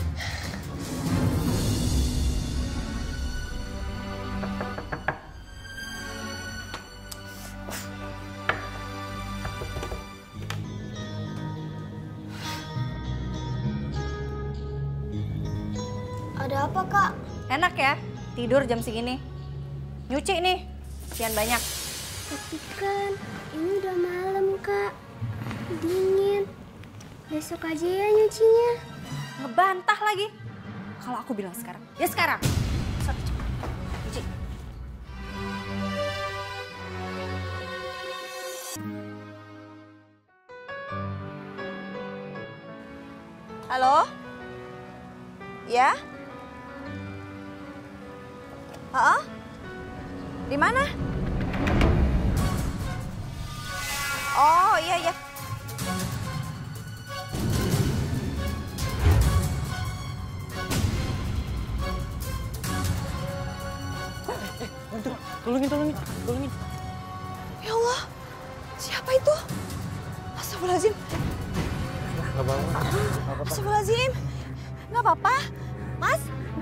Ada apa, Kak? Enak ya, tidur jam segini. Nyuci nih, sekian banyak. Tapi kan ini udah malam, Kak. Dingin. Besok aja ya nyucinya. Ngebantah lagi. Kalau aku bilang sekarang, ya sekarang. Nyuci. Halo? Ya? Di mana? Oh, iya. Tolongin. Ya Allah, siapa itu? Astagfirullahaladzim. Gak apa-apa. Astagfirullahaladzim. Gak apa-apa. Mas.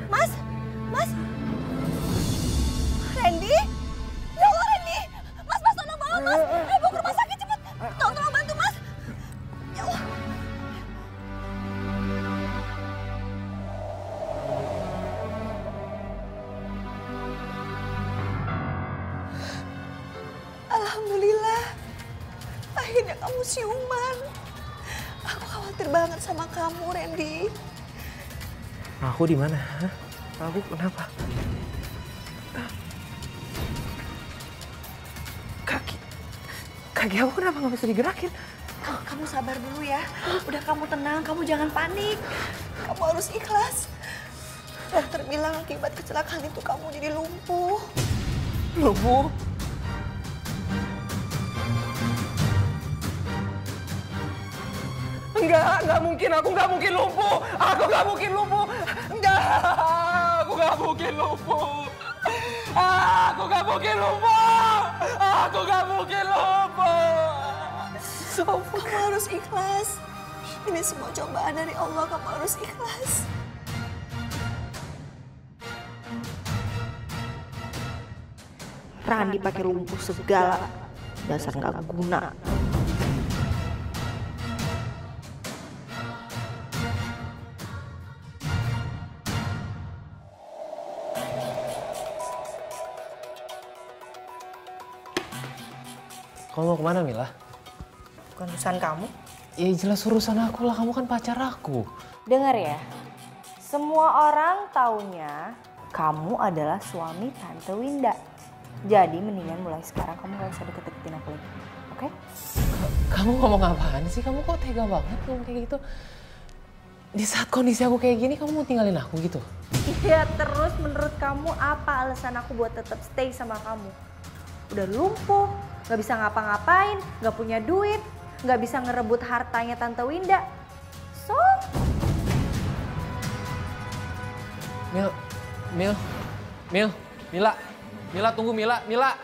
Randy? Ya Allah, Randy. Mas, tolong banget, Mas. Ayo bawa ke rumah sakit, cepet. Tolong bantu, Mas. Ya Allah. Alhamdulillah. Akhirnya kamu siuman. Aku khawatir banget sama kamu, Randy. Aku di mana? Aku kenapa? Kaki aku kenapa nggak bisa digerakin? Kamu sabar dulu ya. Udah kamu tenang, kamu jangan panik. Kamu harus ikhlas. Dokter bilang akibat kecelakaan itu kamu jadi lumpuh. Lumpuh? Enggak mungkin. Aku nggak mungkin lumpuh. Aku nggak mungkin lumpuh. Aku nggak mungkin lumpuh. Kamu harus ikhlas. Ini semua cobaan dari Allah, kamu harus ikhlas. Randi pakai lumpuh segala. Dasar nggak guna. Kamu mau kemana, Mila? Bukan urusan kamu. Ya jelas urusan aku lah, kamu kan pacar aku. Dengar ya, semua orang taunya kamu adalah suami Tante Winda. Jadi mendingan mulai sekarang kamu gak usah deket-deketin aku lagi, oke? Kamu ngomong apaan sih? Kamu kok tega banget ngomong kayak gitu? Di saat kondisi aku kayak gini, kamu mau tinggalin aku gitu? Iya, terus menurut kamu apa alasan aku buat tetap stay sama kamu? Udah lumpuh, gak bisa ngapa-ngapain, gak punya duit, gak bisa ngerebut hartanya Tante Winda. So? Mila, tunggu Mila.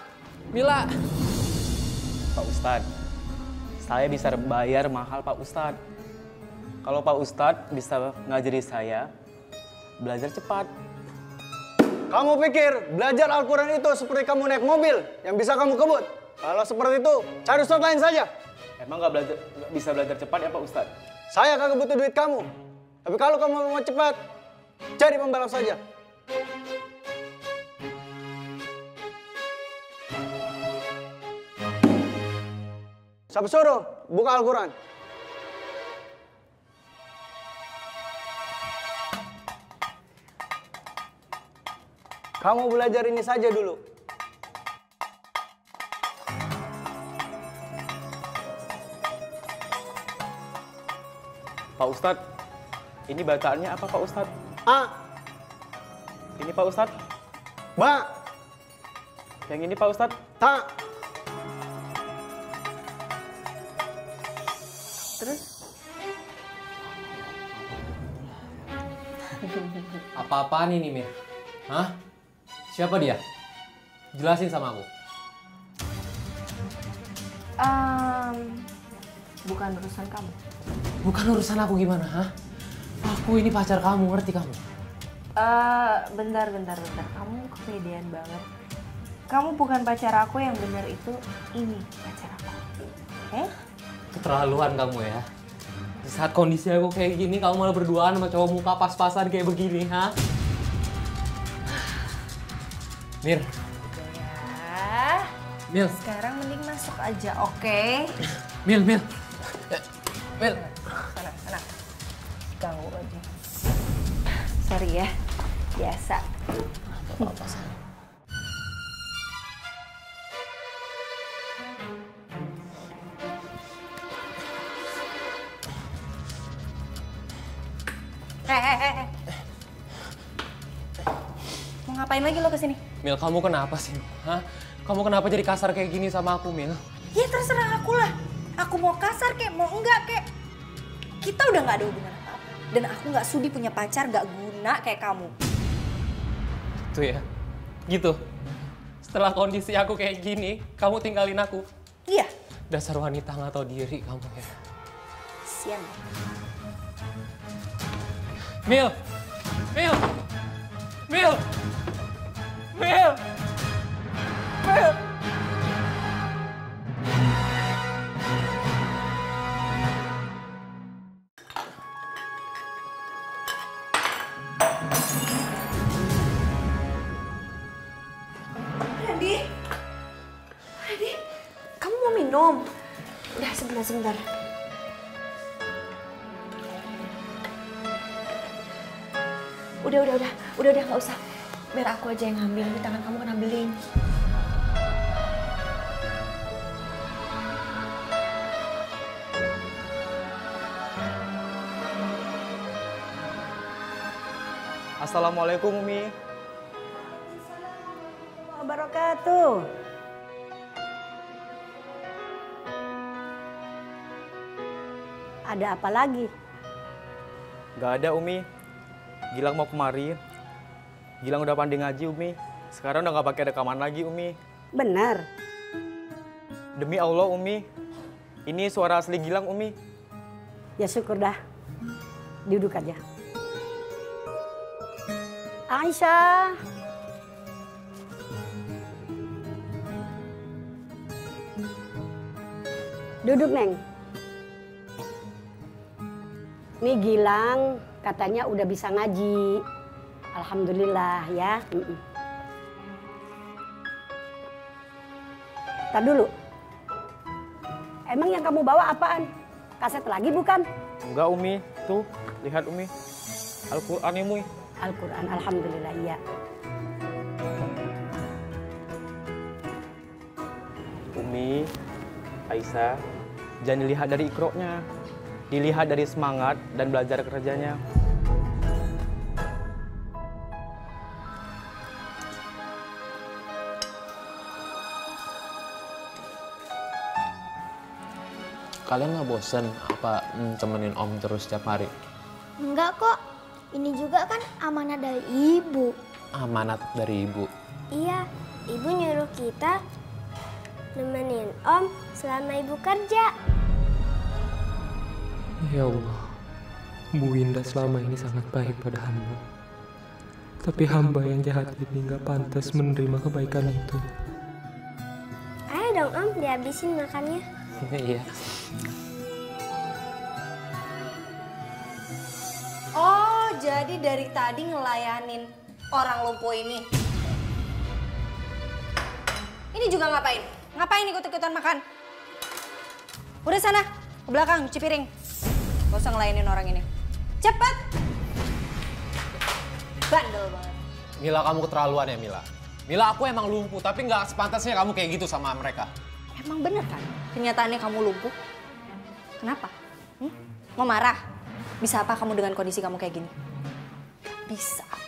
Pak Ustadz, saya bisa bayar mahal Pak Ustadz. Kalau Pak Ustadz bisa ngajari saya belajar cepat. Kamu pikir belajar Al-Quran itu seperti kamu naik mobil yang bisa kamu kebut? Kalau seperti itu, cari ustadz lain saja. Emang nggak bisa belajar cepat ya Pak Ustadz? Saya kagak butuh duit kamu. Tapi kalau kamu mau cepat, cari pembalap saja. Siapa suruh buka Al-Quran? Kamu belajar ini saja dulu. Pak Ustadz, ini bacaannya apa Pak Ustadz? A. Ini Pak Ustadz? Ba. Yang ini Pak Ustadz? Ta. Terus? Apa-apaan ini, Mir? Hah? Siapa dia? Jelasin sama aku. Bukan urusan kamu. Bukan urusan aku gimana, hah? Aku ini pacar kamu, ngerti kamu? Bentar. Kamu kepedean banget. Kamu bukan pacar aku, yang benar itu ini pacar aku. Keterlaluan kamu ya. Di saat kondisi aku kayak gini, kamu malah berduaan sama cowok muka pas-pasan kayak begini, hah? Mir. Ya. Mil. Sekarang mending masuk aja, oke? Mil. Sana. Ganggu aja. Sorry ya, biasa. Apa-apa, sayang. Mau ngapain lagi lo kesini? Mil, kamu kenapa sih? Hah? Kamu kenapa jadi kasar kayak gini sama aku, Mil? Ya terserah aku lah. Aku mau kasar kek, mau enggak kek. Kita udah gak ada hubungan apa-apa. Dan aku gak sudi punya pacar gak guna kayak kamu. Tuh ya, gitu. Setelah kondisi aku kayak gini, kamu tinggalin aku. Iya. Dasar wanita gak tahu diri kamu ya. Sian. Mil. Randy, kamu mau minum? Udah, sebentar. Udah, nggak usah. Biar aku aja yang ngambil, di tangan kamu kena beling. Assalamualaikum, Umi. Wabarakatuh. Ada apa lagi? Gak ada, Umi. Gilang mau kemari. Gilang udah pandai ngaji, Umi. Sekarang udah gak pakai rekaman lagi, Umi. Benar. Demi Allah, Umi. Ini suara asli Gilang, Umi. Ya syukur dah. Duduk aja. Aisyah. Duduk, Neng. Nih Gilang katanya udah bisa ngaji. Alhamdulillah ya. Tar dulu. Emang yang kamu bawa apaan? Kaset lagi bukan? Enggak, Umi. Tuh, lihat, Umi. Al-Quran, Umi. Al-Quran, alhamdulillah ya. Umi, Aisyah, jangan dilihat dari ikroknya. dilihat dari semangat dan belajar kerjanya. Kalian nggak bosen apa temenin Om terus setiap hari? Enggak kok, ini juga kan amanat dari ibu. Amanat dari ibu? Iya, ibu nyuruh kita nemenin Om selama ibu kerja. Ya Allah, Bu Winda selama ini sangat baik pada hamba. Tapi hamba yang jahat ini nggak pantas menerima kebaikan itu. Ayo dong Om, dihabisin makannya. Iya. Oh, jadi dari tadi ngelayanin orang lumpuh ini. Ini juga ngapain? Ngapain ikut-ikutan makan? Udah sana, ke belakang, cuci piring. Gak usah ngelayanin orang ini. Cepet! Bandel banget. Mila, kamu keterlaluan ya, Mila. Mila, aku emang lumpuh, tapi nggak sepantasnya kamu kayak gitu sama mereka. Emang bener kan kenyataannya kamu lumpuh? Kenapa? Mau marah? Bisa apa kamu dengan kondisi kamu kayak gini? Gak bisa apa.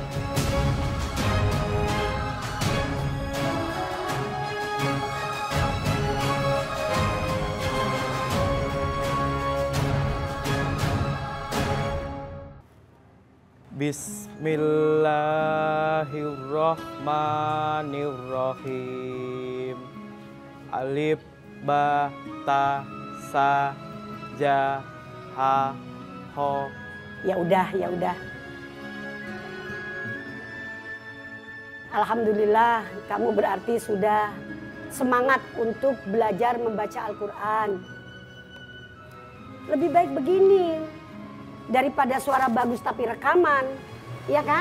Bismillahirrahmanirrahim. Alif ba ta sa ja ha ho. Ya udah. Alhamdulillah, kamu berarti sudah semangat untuk belajar membaca Al-Quran. Lebih baik begini daripada suara bagus tapi rekaman, iya kan?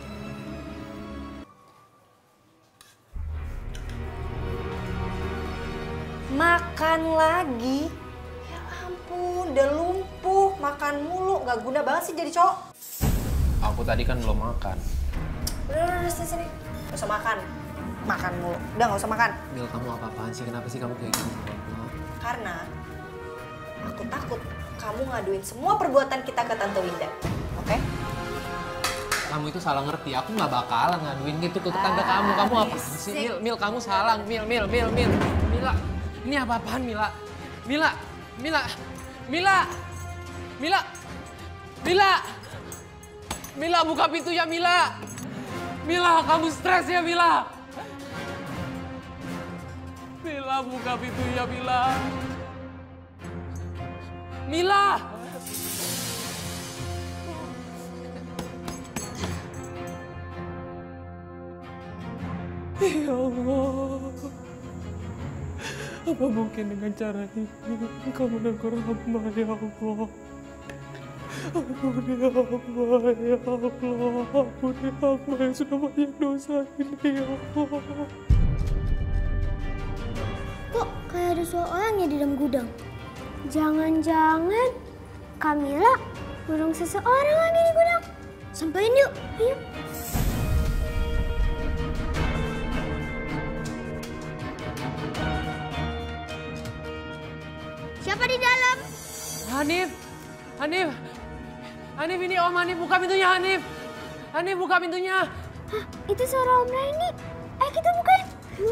Makan lagi? Ya ampun, udah lumpuh, makan mulu, gak guna banget sih jadi cowok. Aku tadi kan belum makan. Udah, sini. Gak usah makan. Makan mulu. Udah, gak usah makan. Mil, kamu apa-apaan sih? Kenapa sih kamu kayak gitu? Karena aku takut kamu ngaduin semua perbuatan kita ke Tante Winda. Oke? Kamu itu salah ngerti. Aku nggak bakalan ngaduin gitu ke tante kamu. Kamu apa sih? Mil, kamu salah. Mil. Mila, ini apa-apaan Mila? Mila, buka pintunya Mila. Mila, kamu stres ya Mila? Mila, buka pintunya Mila. Mila! Ya Allah, apa mungkin dengan cara ini Engkau menegur hamba ya Allah? Ampun ya Allah, ampun ya hamba yang sudah banyak dosa ini ya Allah. Kok kayak ada suara orang ya di dalam gudang? Jangan-jangan Kamila ngurung seseorang lagi di gudang. Samperin yuk, ayo. Siapa di dalam? Hanif ini Om. Hanif, buka pintunya Hanif. Hanif, buka pintunya. Hah, itu suara Om Raini. Ayo kita bukain.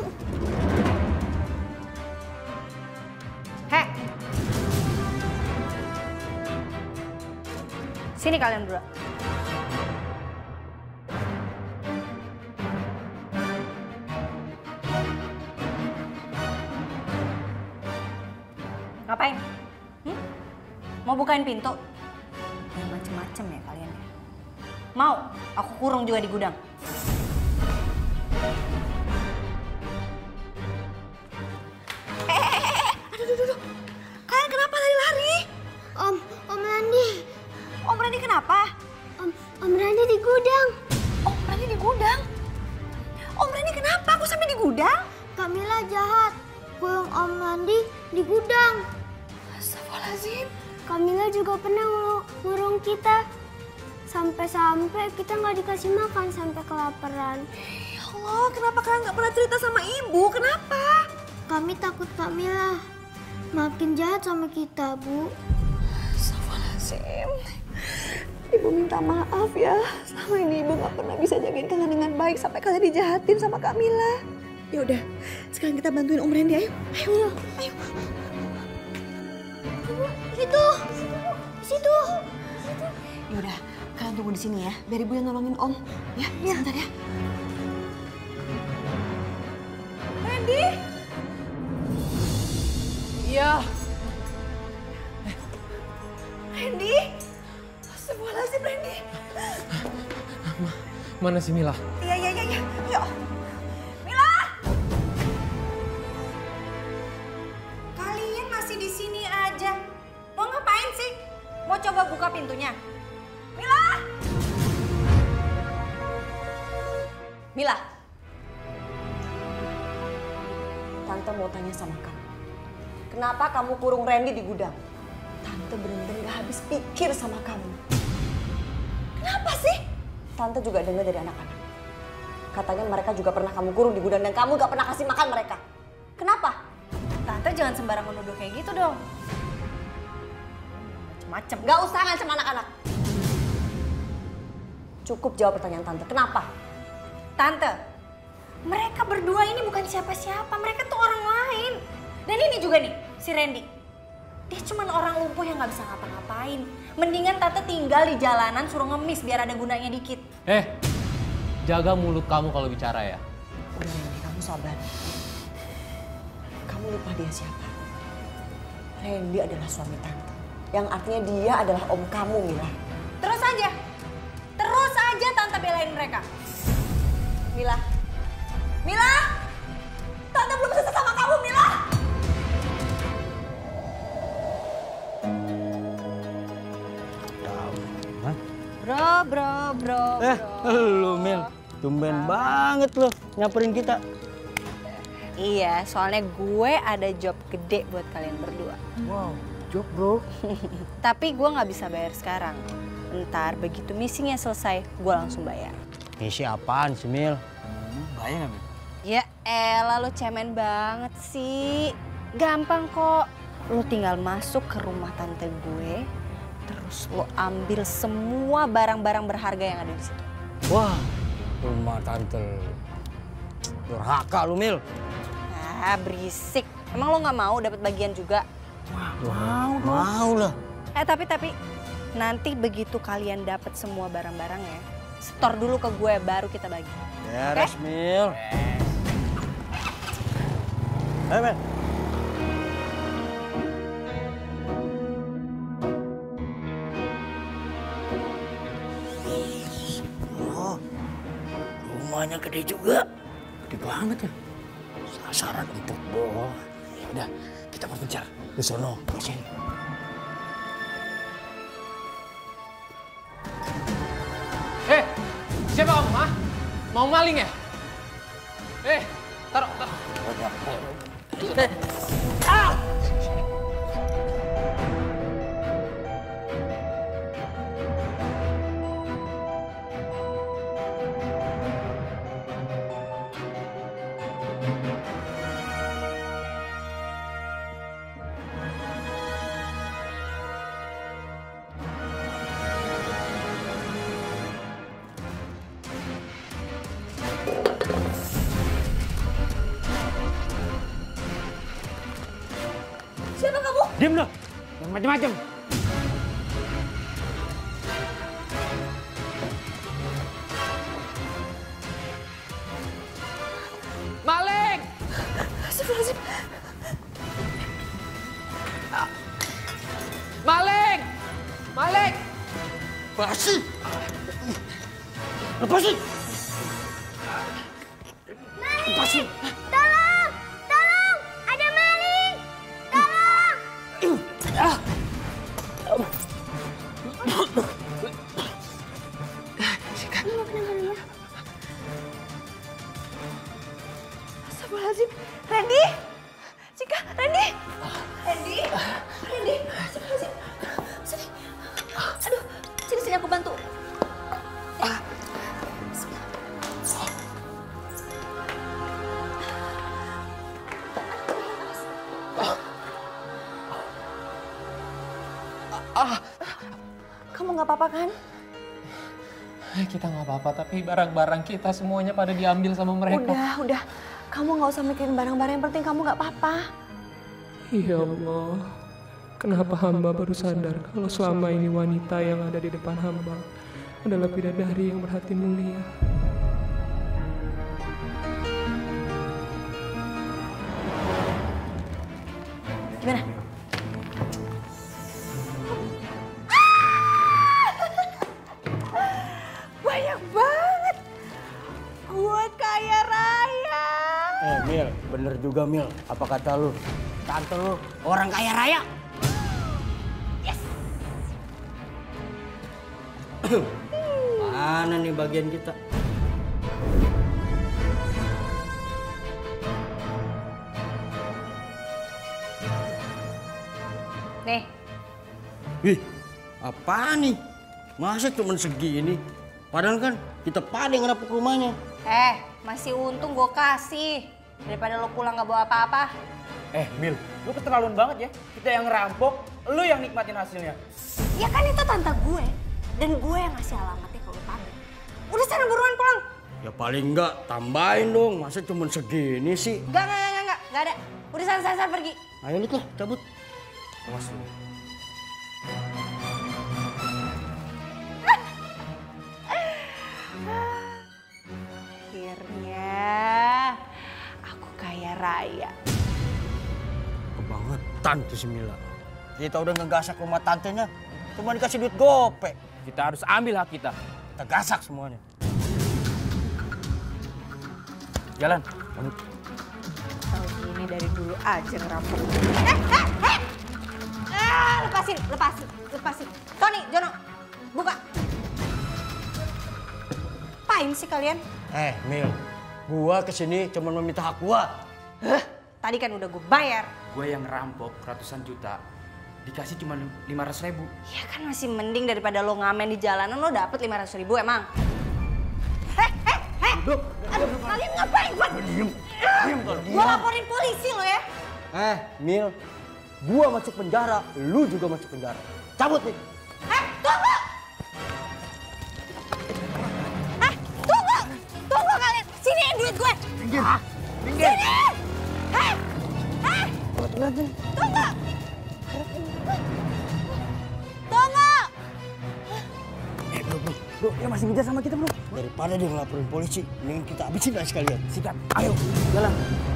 Heh. Sini kalian berdua. Ngapain? Mau bukain pintu? Macem-macem ya kalian ya. Mau? Aku kurung juga di gudang. Aduh. Kalian kenapa lari-lari? Om Randi. Om Randi kenapa? Om Randi di gudang. Om Randi di gudang? Om Randi kenapa? Aku sampai di gudang? Kamila jahat. Kurung Om Randi di gudang. Astagfirullahaladzim. Kamila juga pernah ngurung kita. Sampai-sampai kita nggak dikasih makan sampai kelaparan. Ya Allah, kenapa kalian nggak pernah cerita sama ibu? Kenapa? Kami takut Kamila makin jahat sama kita, Bu. Ibu minta maaf ya. Selama ini Ibu gak pernah bisa jagain kalian dengan baik sampai kalian dijahatin sama Kak Mila. Ya udah, sekarang kita bantuin Om Randy. Ayo, ayo, ayo. Situ, situ. Ya udah, kalian tunggu di sini ya. Biar Ibu yang nolongin Om. Ya, sebentar ya. Randy? Iya. Randy? Astagfirullahaladzim, Randy. Mana si Mila? Iya. Yuk. Mila! Kalian masih di sini aja. Mau ngapain sih? Mau coba buka pintunya? Mila! Mila! Tante mau tanya sama kamu. Kenapa kamu kurung Randy di gudang? Tante bener-bener gak habis pikir sama kamu. Kenapa sih? Tante juga dengar dari anak-anak. Katanya mereka juga pernah kamu kurung di gudang dan kamu gak pernah kasih makan mereka. Kenapa? Tante jangan sembarangan nuduh kayak gitu dong. Macem-macem. Gak usah ngancam anak-anak. Cukup jawab pertanyaan Tante. Kenapa? Tante, mereka berdua ini bukan siapa-siapa. Mereka tuh orang lain. Dan ini juga nih, si Randy. Dia cuma orang lumpuh yang gak bisa ngapa-ngapain. Mendingan Tante tinggal di jalanan suruh ngemis biar ada gunanya dikit. Jaga mulut kamu kalau bicara ya. Udah Randy, kamu sabar. Kamu lupa dia siapa? Randy adalah suami Tante. Yang artinya dia adalah om kamu, Mila. Terus aja Tante belain mereka. Mila! Tante belum selesai sama kamu, Mila! Bro. Lu Mil, tumben banget lu nyamperin kita. Iya, soalnya gue ada job gede buat kalian berdua. Wow, job bro. Tapi gue nggak bisa bayar sekarang. Ntar begitu misinya selesai, gue langsung bayar. Misi apaan sih Mil? Bayar nggak Mil? Ya elah, lo cemen banget sih. Gampang kok. Lo tinggal masuk ke rumah tante gue, terus lo ambil semua barang-barang berharga yang ada di situ. Wah, rumah tante durhaka lu Mil. Ah, berisik. Emang lo nggak mau dapat bagian juga? Mau lah. Tapi nanti begitu kalian dapat semua barang-barangnya, setor dulu ke gue baru kita bagi. Beres, okay? Mil. Ayo, Mil. Oh, rumahnya gede juga. Gede banget ya. Sasaran empuk, Bro. Ya udah, kita berpencar ke sono, ke sini. Siapa kamu, ha? Mau maling ya? Taruh. Siapa kamu? Diam lo, jangan macam-macam. Maling! Astagfirullahaladzim. Maling! Basi! Lepasin! Lepasin! Tolong! Ada maling! Tolong! Astagfirullahaladzim. Randy! Cika, Randy! Randy! Astagfirullahaladzim. Sini. Aduh, sini aku bantu. Kamu nggak apa-apa kan? Kita nggak apa-apa, tapi barang-barang kita semuanya pada diambil sama mereka. Udah. Kamu nggak usah mikirin barang-barang, yang penting kamu nggak apa-apa. Ya Allah, kenapa hamba baru sadar kalau selama ini wanita yang ada di depan hamba adalah bidadari yang berhati mulia. Gimana? Banyak banget. Gua kaya raya. Mil, bener juga Mil. Apa kata lu? Tante lu orang kaya raya. Yes. Mana nih bagian kita? Nih. Wih, apa nih? Masa cuma segini? Padahal kan kita pada yang ngerapuk rumahnya. Masih untung gue kasih. Daripada lo pulang gak bawa apa-apa. Mil, lu keterlaluan banget ya. Kita yang ngerampok, lu yang nikmatin hasilnya. Ya kan itu tante gue. Dan gue yang ngasih alamatnya ke lo pada. Udah sana buruan pulang. Ya paling enggak tambahin dong. Masa cuma segini sih? Enggak ada. Udah sana pergi. Ayo lu tuh, cabut. Awas lu. Akhirnya aku kaya raya. Kebangetan tuh si Mila. Kita udah ngegasak rumah tantenya, cuma dikasih duit gope. Kita harus ambil hak kita. Kita gasak semuanya. Jalan. Tahu gini dari dulu aja ngerampok. Lepasin. Tony, Jono, buka. Apain sih kalian? Mil, gua kesini cuma meminta hak gua. Tadi kan udah gue bayar. Gue yang ngerampok ratusan juta, dikasih cuma 500.000. Ya kan masih mending daripada lo ngamen di jalanan lo dapet 500.000 emang. Aduh, kalian ngapain? Diam. Gue laporin polisi lo ya. Mil, gua masuk penjara, lu juga masuk penjara. Cabut nih. Tunggu! Tunggu kalian. Siniin duit gue. Pinggir. Sini! Tunggu! Bro, dia masih ngejar sama kita, bro. Daripada dia ngelaporin polisi, mending kita habisin aja sekalian. Sikat. Ayo, jalan.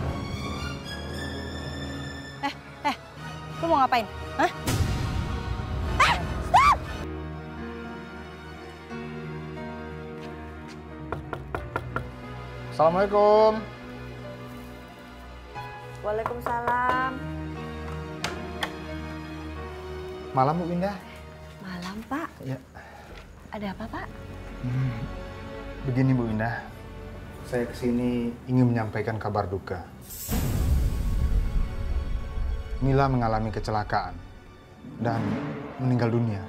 Lu mau ngapain? Hah? Stop! Assalamualaikum. Waalaikumsalam. Malam Bu Indah. Malam, Pak. Ya. Ada apa, Pak? Begini Bu Indah, saya kesini ingin menyampaikan kabar duka. Mila mengalami kecelakaan dan meninggal dunia.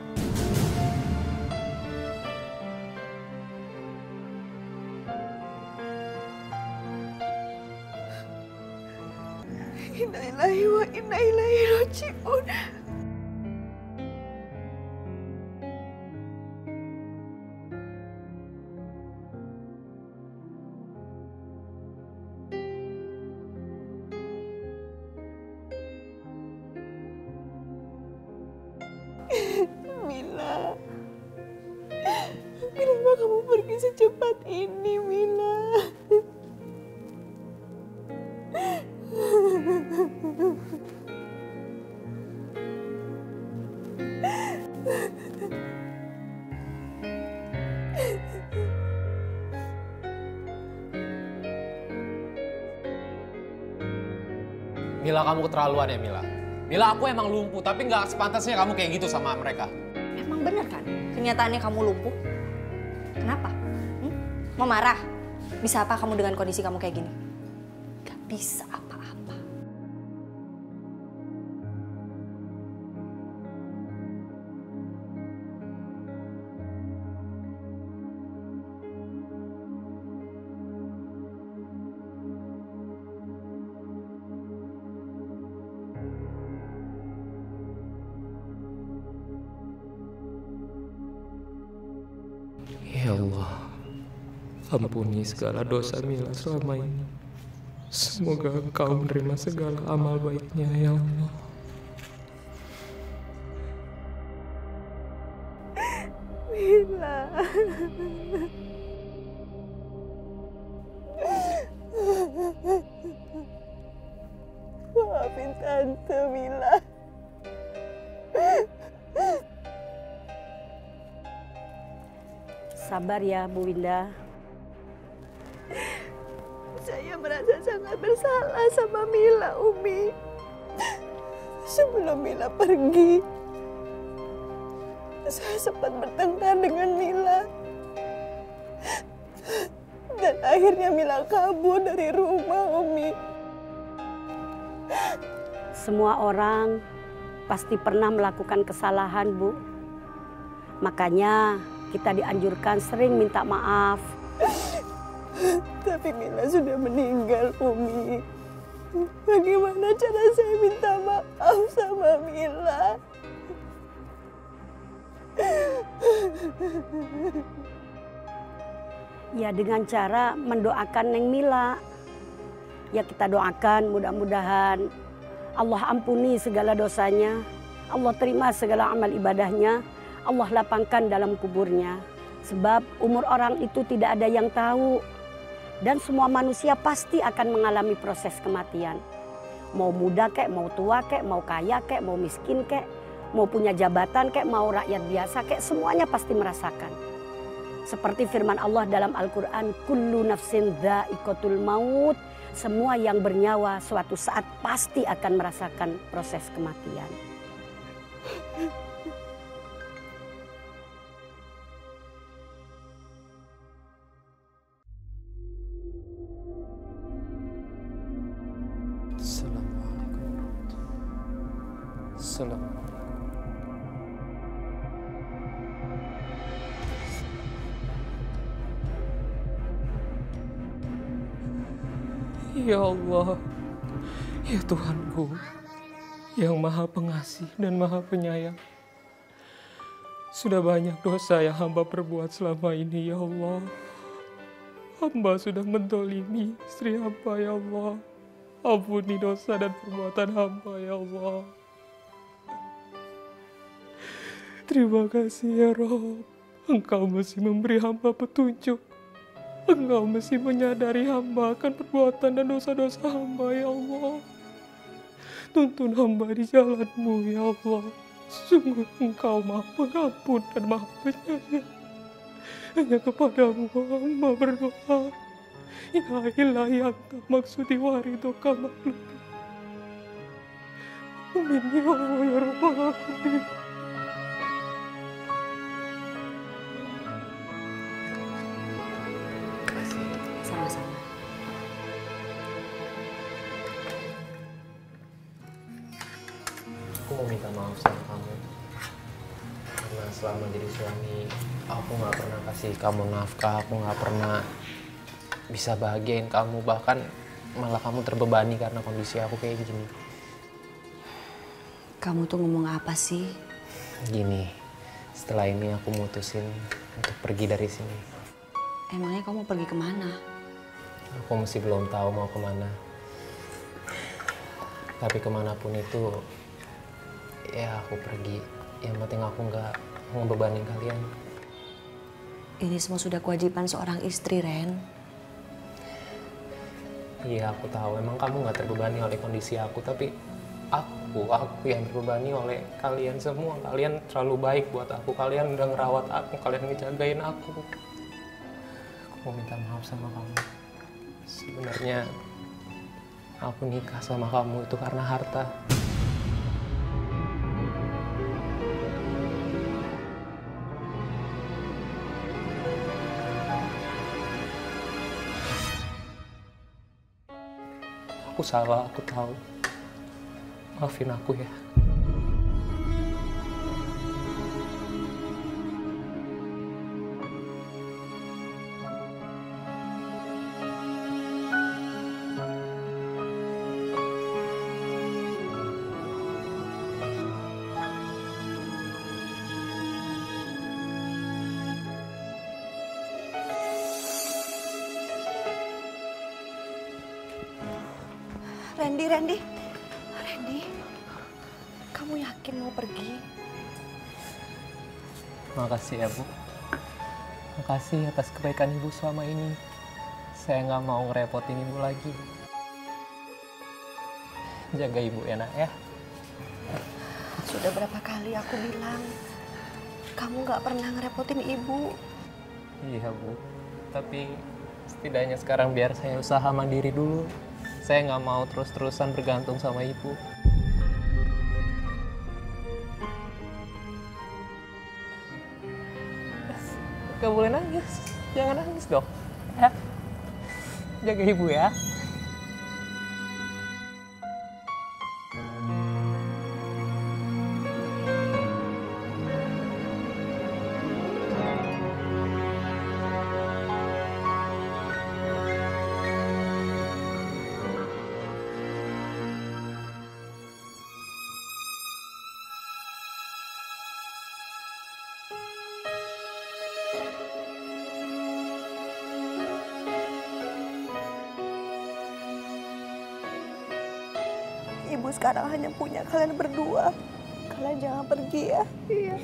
Innalillahi wa inna ilaihi raji'un. Mila, kenapa kamu pergi secepat ini, Mila? Mila, kamu keterlaluan ya, Mila. Mila, aku emang lumpuh, tapi nggak sepantasnya kamu kayak gitu sama mereka. Emang bener kan? Kenyataannya kamu lumpuh. Kenapa? Mau marah? Bisa apa kamu dengan kondisi kamu kayak gini? Gak bisa apa-apa. Ya Allah, ampuni segala dosa Mila selama ini. Semoga Engkau menerima segala amal baiknya, ya Allah. Mila. Maafin Tante, Mila. Sabar ya, Bu Winda. Saya merasa sangat bersalah sama Mila, Umi. Sebelum Mila pergi, saya sempat bertengkar dengan Mila. Dan akhirnya Mila kabur dari rumah, Umi. Semua orang pasti pernah melakukan kesalahan, Bu. Makanya kita dianjurkan sering minta maaf. Tapi Mila sudah meninggal, Umi. Bagaimana cara saya minta maaf sama Mila? Ya dengan cara mendoakan Neng Mila. Ya kita doakan mudah-mudahan Allah ampuni segala dosanya. Allah terima segala amal ibadahnya. Allah lapangkan dalam kuburnya. Sebab umur orang itu tidak ada yang tahu. Dan semua manusia pasti akan mengalami proses kematian. Mau muda kek, mau tua kek, mau kaya kek, mau miskin kek, mau punya jabatan kek, mau rakyat biasa kek, semuanya pasti merasakan. Seperti firman Allah dalam Al-Quran, kullu nafsin dha'iqatul maut. Semua yang bernyawa suatu saat pasti akan merasakan proses kematian. Assalamualaikum. Ya Allah, ya Tuhanku, yang Maha Pengasih dan Maha Penyayang. Sudah banyak dosa yang hamba perbuat selama ini, ya Allah. Hamba sudah mendolimi istri hamba, ya Allah. Ampuni dosa dan perbuatan hamba, ya Allah. Terima kasih ya Rob. Engkau masih memberi hamba petunjuk. Engkau masih menyadari hamba akan perbuatan dan dosa-dosa hamba, ya Allah. Tuntun hamba di jalan-Mu, ya Allah. Sungguh Engkau Maha Pengampun dan Maha Penyayang. Hanya kepadamu hamba berdoa. Ya ilahi anta maksudi waridoka makhluk. Amin ya Allah ya Rabbal Alamin. Sama-sama. Aku mau minta maaf sama kamu. Karena selama jadi suami, aku gak pernah kasih kamu nafkah, aku gak pernah bisa bahagiain kamu. Bahkan malah kamu terbebani karena kondisi aku kayak gini. Kamu tuh ngomong apa sih? Gini, setelah ini aku mutusin untuk pergi dari sini. Emangnya kamu pergi kemana? Aku masih belum tahu mau kemana. Tapi kemanapun itu, ya aku pergi. Yang penting aku nggak ngebebanin kalian. Ini semua sudah kewajiban seorang istri, Ren. Iya, aku tahu. Emang kamu nggak terbebani oleh kondisi aku, tapi aku yang terbebani oleh kalian semua. Kalian terlalu baik buat aku. Kalian udah ngerawat aku. Kalian ngejagain aku. Aku mau minta maaf sama kamu. Sebenarnya aku nikah sama kamu itu karena harta. Aku salah, aku tahu. Maafin aku ya. Randy, kamu yakin mau pergi? Makasih ya, Bu. Makasih atas kebaikan Ibu selama ini. Saya nggak mau ngerepotin Ibu lagi. Jaga Ibu ya, Nak, ya. Sudah berapa kali aku bilang, kamu nggak pernah ngerepotin Ibu. Iya, Bu. Tapi setidaknya sekarang biar saya usaha mandiri dulu. Saya nggak mau terus-terusan bergantung sama Ibu. Gak boleh nangis. Jangan nangis dong. Ya. Jaga Ibu ya. Ibu sekarang hanya punya kalian berdua. Kalian jangan pergi ya. Iya.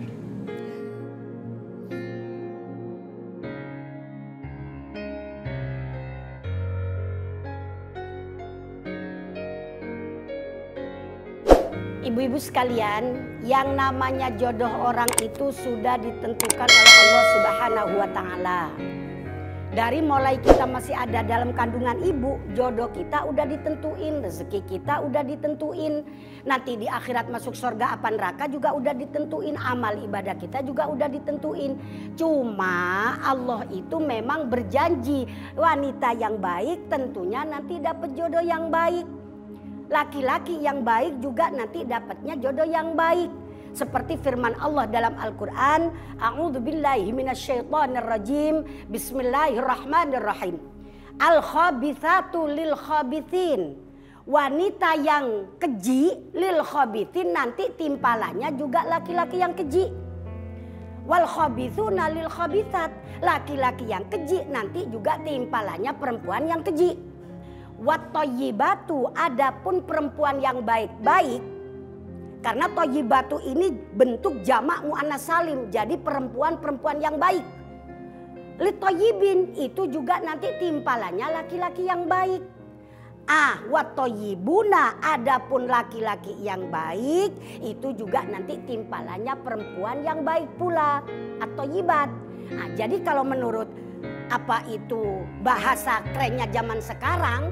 Ibu-ibu sekalian, yang namanya jodoh orang itu sudah ditentukan oleh Allah Subhanahu wa Ta'ala. Dari mulai kita masih ada dalam kandungan ibu, jodoh kita udah ditentuin, rezeki kita udah ditentuin. Nanti di akhirat masuk surga apa neraka juga udah ditentuin, amal ibadah kita juga udah ditentuin. Cuma Allah itu memang berjanji, wanita yang baik tentunya nanti dapat jodoh yang baik. Laki-laki yang baik juga nanti dapatnya jodoh yang baik. Seperti firman Allah dalam Al-Quran, A'udzubillahi minasyaitonirrajim, Bismillahirrahmanirrahim. Al-khabithatu lil khabithin. Wanita yang keji lil khabithin, nanti timpalannya juga laki-laki yang keji. Wal khabithuna lil khabithat. Laki-laki yang keji nanti juga timpalannya perempuan yang keji. Wat thayyibatu, adapun perempuan yang baik-baik, karena thayyibatu ini bentuk jamak muannas salim, jadi perempuan-perempuan yang baik. Li thayyibin, itu juga nanti timpalannya laki-laki yang baik. Wat thayyibuna, adapun laki-laki yang baik, itu juga nanti timpalannya perempuan yang baik pula, atau thayyibat. Jadi kalau menurut apa itu bahasa kerennya zaman sekarang,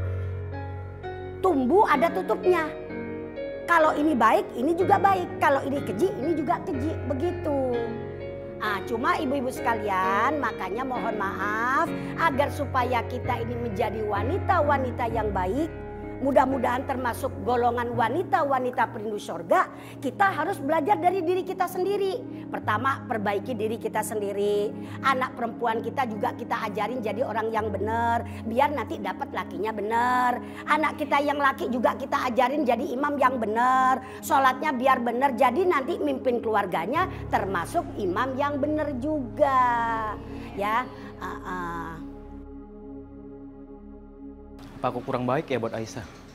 tumbuh ada tutupnya. Kalau ini baik, ini juga baik. Kalau ini keji, ini juga keji. Begitu. Cuma ibu-ibu sekalian, makanya mohon maaf agar supaya kita ini menjadi wanita-wanita yang baik, mudah-mudahan termasuk golongan wanita-wanita perindu surga, kita harus belajar dari diri kita sendiri. Pertama, perbaiki diri kita sendiri. Anak perempuan kita juga kita ajarin jadi orang yang benar, biar nanti dapat lakinya benar. Anak kita yang laki juga kita ajarin jadi imam yang benar, sholatnya biar benar, jadi nanti mimpin keluarganya termasuk imam yang benar juga. Ya. Apa aku kurang baik ya buat Aisyah?